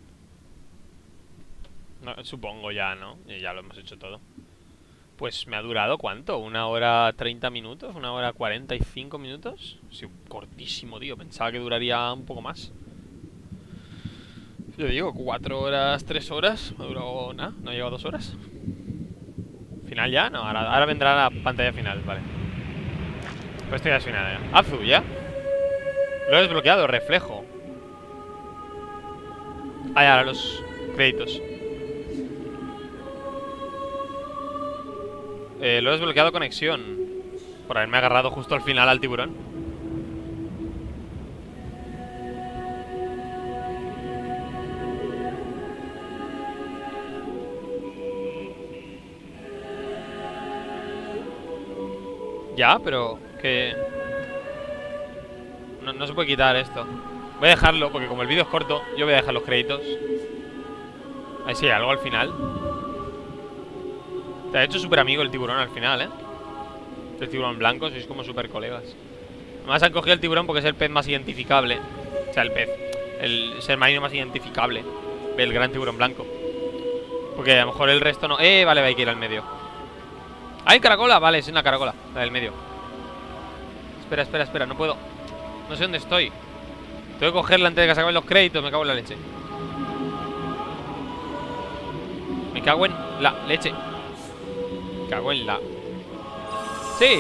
No, supongo ya, ¿no? Ya lo hemos hecho todo. Pues me ha durado, ¿cuánto? ¿1 hora 30 minutos? ¿1 hora 45 minutos? Sí, cortísimo, tío. Pensaba que duraría un poco más. Yo digo, 4 horas, 3 horas. Me ha durado nada, no ha llegado 2 horas. ¿Final ya? No, ahora vendrá la pantalla final, vale. Pues esto ya es final, ya. Azul, ¿ya? Lo he desbloqueado, reflejo. Ah, ya, ahora los créditos. Lo he desbloqueado conexión. Por haberme agarrado justo al final al tiburón. Ya, pero que... No se puede quitar esto. Voy a dejarlo, porque como el vídeo es corto, yo voy a dejar los créditos. Ahí sí hay algo al final. Te ha hecho súper amigo el tiburón al final, ¿eh? El tiburón blanco, sois como súper colegas. Además han cogido el tiburón porque es el pez más identificable. O sea, el pez, el ser marino más identificable. El gran tiburón blanco. Porque a lo mejor el resto no... vale, hay que ir al medio. ¡Ay, caracola! Vale, es una caracola, la del medio. Espera, no puedo. No sé dónde estoy. Tengo que cogerla antes de que se acaben los créditos. Me cago en la leche. Me cago en la leche. Cago en la... ¡Sí!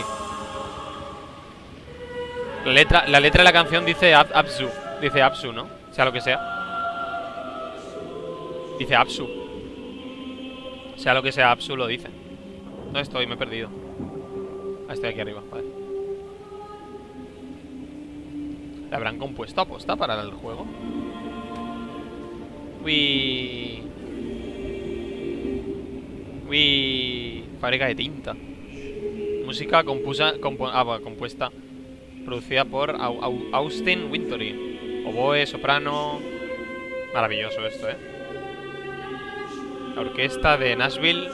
La letra de la canción dice Absu. Dice Absu, ¿no? Sea lo que sea. Dice Absu. Sea lo que sea Absu lo dice. ¿Dónde estoy? Me he perdido. Ah, estoy aquí arriba, vale. ¿La habrán compuesto aposta para el juego? Uy. Fábrica de tinta. Música compuesta. Producida por Austin Wintory. Oboe, soprano. Maravilloso esto, La orquesta de Nashville.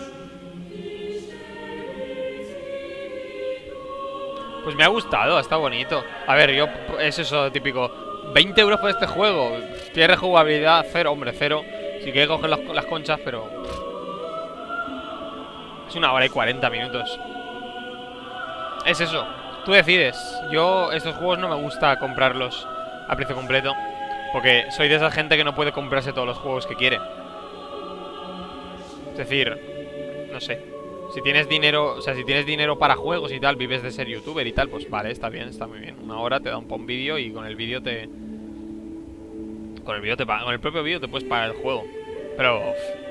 Pues me ha gustado, está bonito. A ver, es eso típico. 20 euros por este juego. Tiene rejugabilidad, cero, hombre, cero. Si quieres coger las conchas, pero... Es 1 hora y 40 minutos. Es eso. Tú decides. Yo estos juegos no me gusta comprarlos a precio completo, porque soy de esa gente que no puede comprarse todos los juegos que quiere. Es decir, no sé, si tienes dinero, o sea, si tienes dinero para juegos y tal, vives de ser youtuber y tal, pues vale, está bien, está muy bien. 1 hora te da un vídeo y con el vídeo te... Con el propio vídeo te puedes pagar el juego. Pero...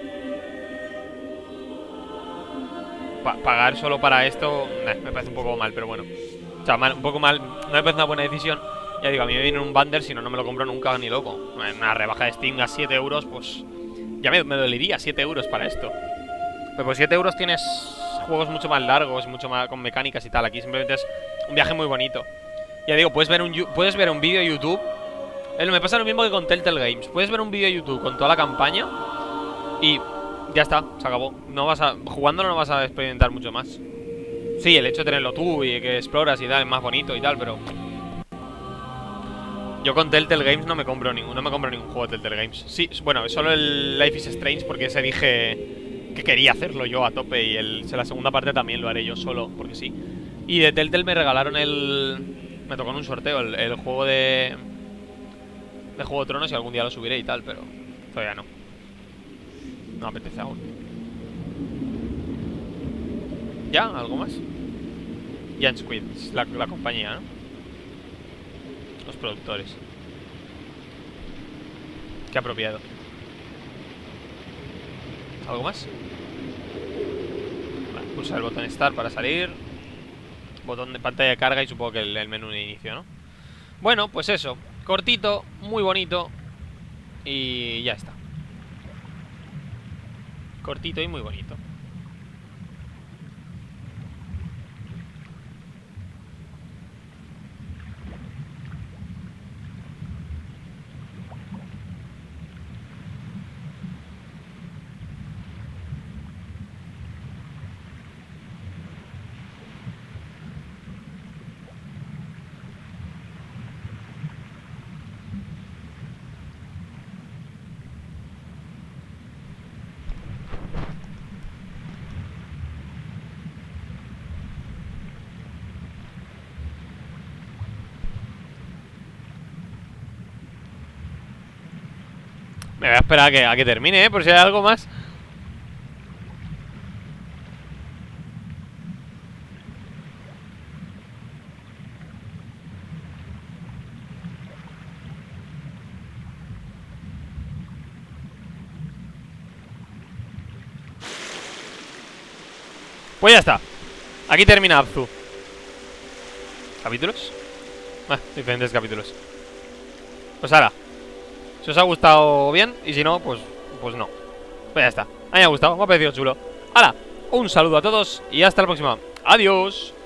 pagar solo para esto me parece un poco mal, pero bueno. O sea, un poco mal, no me parece una buena decisión. Ya digo, a mí me viene un bundle, si no, no me lo compro nunca ni loco. Una rebaja de Steam a 7 euros, pues... Ya me dolería 7 euros para esto. Pero por 7 euros tienes juegos mucho más largos, mucho más con mecánicas y tal. Aquí simplemente es un viaje muy bonito. Ya digo, puedes ver un vídeo de YouTube. Me pasa lo mismo que con Telltale Games. Puedes ver un vídeo de YouTube con toda la campaña y ya está, se acabó. Jugándolo no vas a experimentar mucho más. Sí, el hecho de tenerlo tú y que exploras y tal es más bonito y tal, pero... Yo con Telltale Games no me compro ningún juego de Telltale Games. Sí, bueno, solo el Life is Strange, porque ese dije que quería hacerlo yo a tope. Y la segunda parte también lo haré yo solo, porque sí. Y de Telltale me regalaron me tocó en un sorteo el juego de Juego de Tronos, y algún día lo subiré y tal, pero todavía no. No me apetece aún. ¿Ya? ¿Algo más? Giant Squid, la compañía, ¿no? Los productores. Qué apropiado. ¿Algo más? Vale, pulsa el botón Start para salir. Botón de pantalla de carga y supongo que el menú de inicio, ¿no? Bueno, pues eso. Cortito, muy bonito. Y ya está. Cortito y muy bonito. Me voy a esperar a que termine, por si hay algo más. Pues ya está. Aquí termina Abzu. ¿Capítulos? Diferentes capítulos. Pues ahora, si os ha gustado bien, y si no, pues no. Pues ya está. A mí me ha gustado, me ha parecido chulo. Ahora, un saludo a todos y hasta la próxima. Adiós.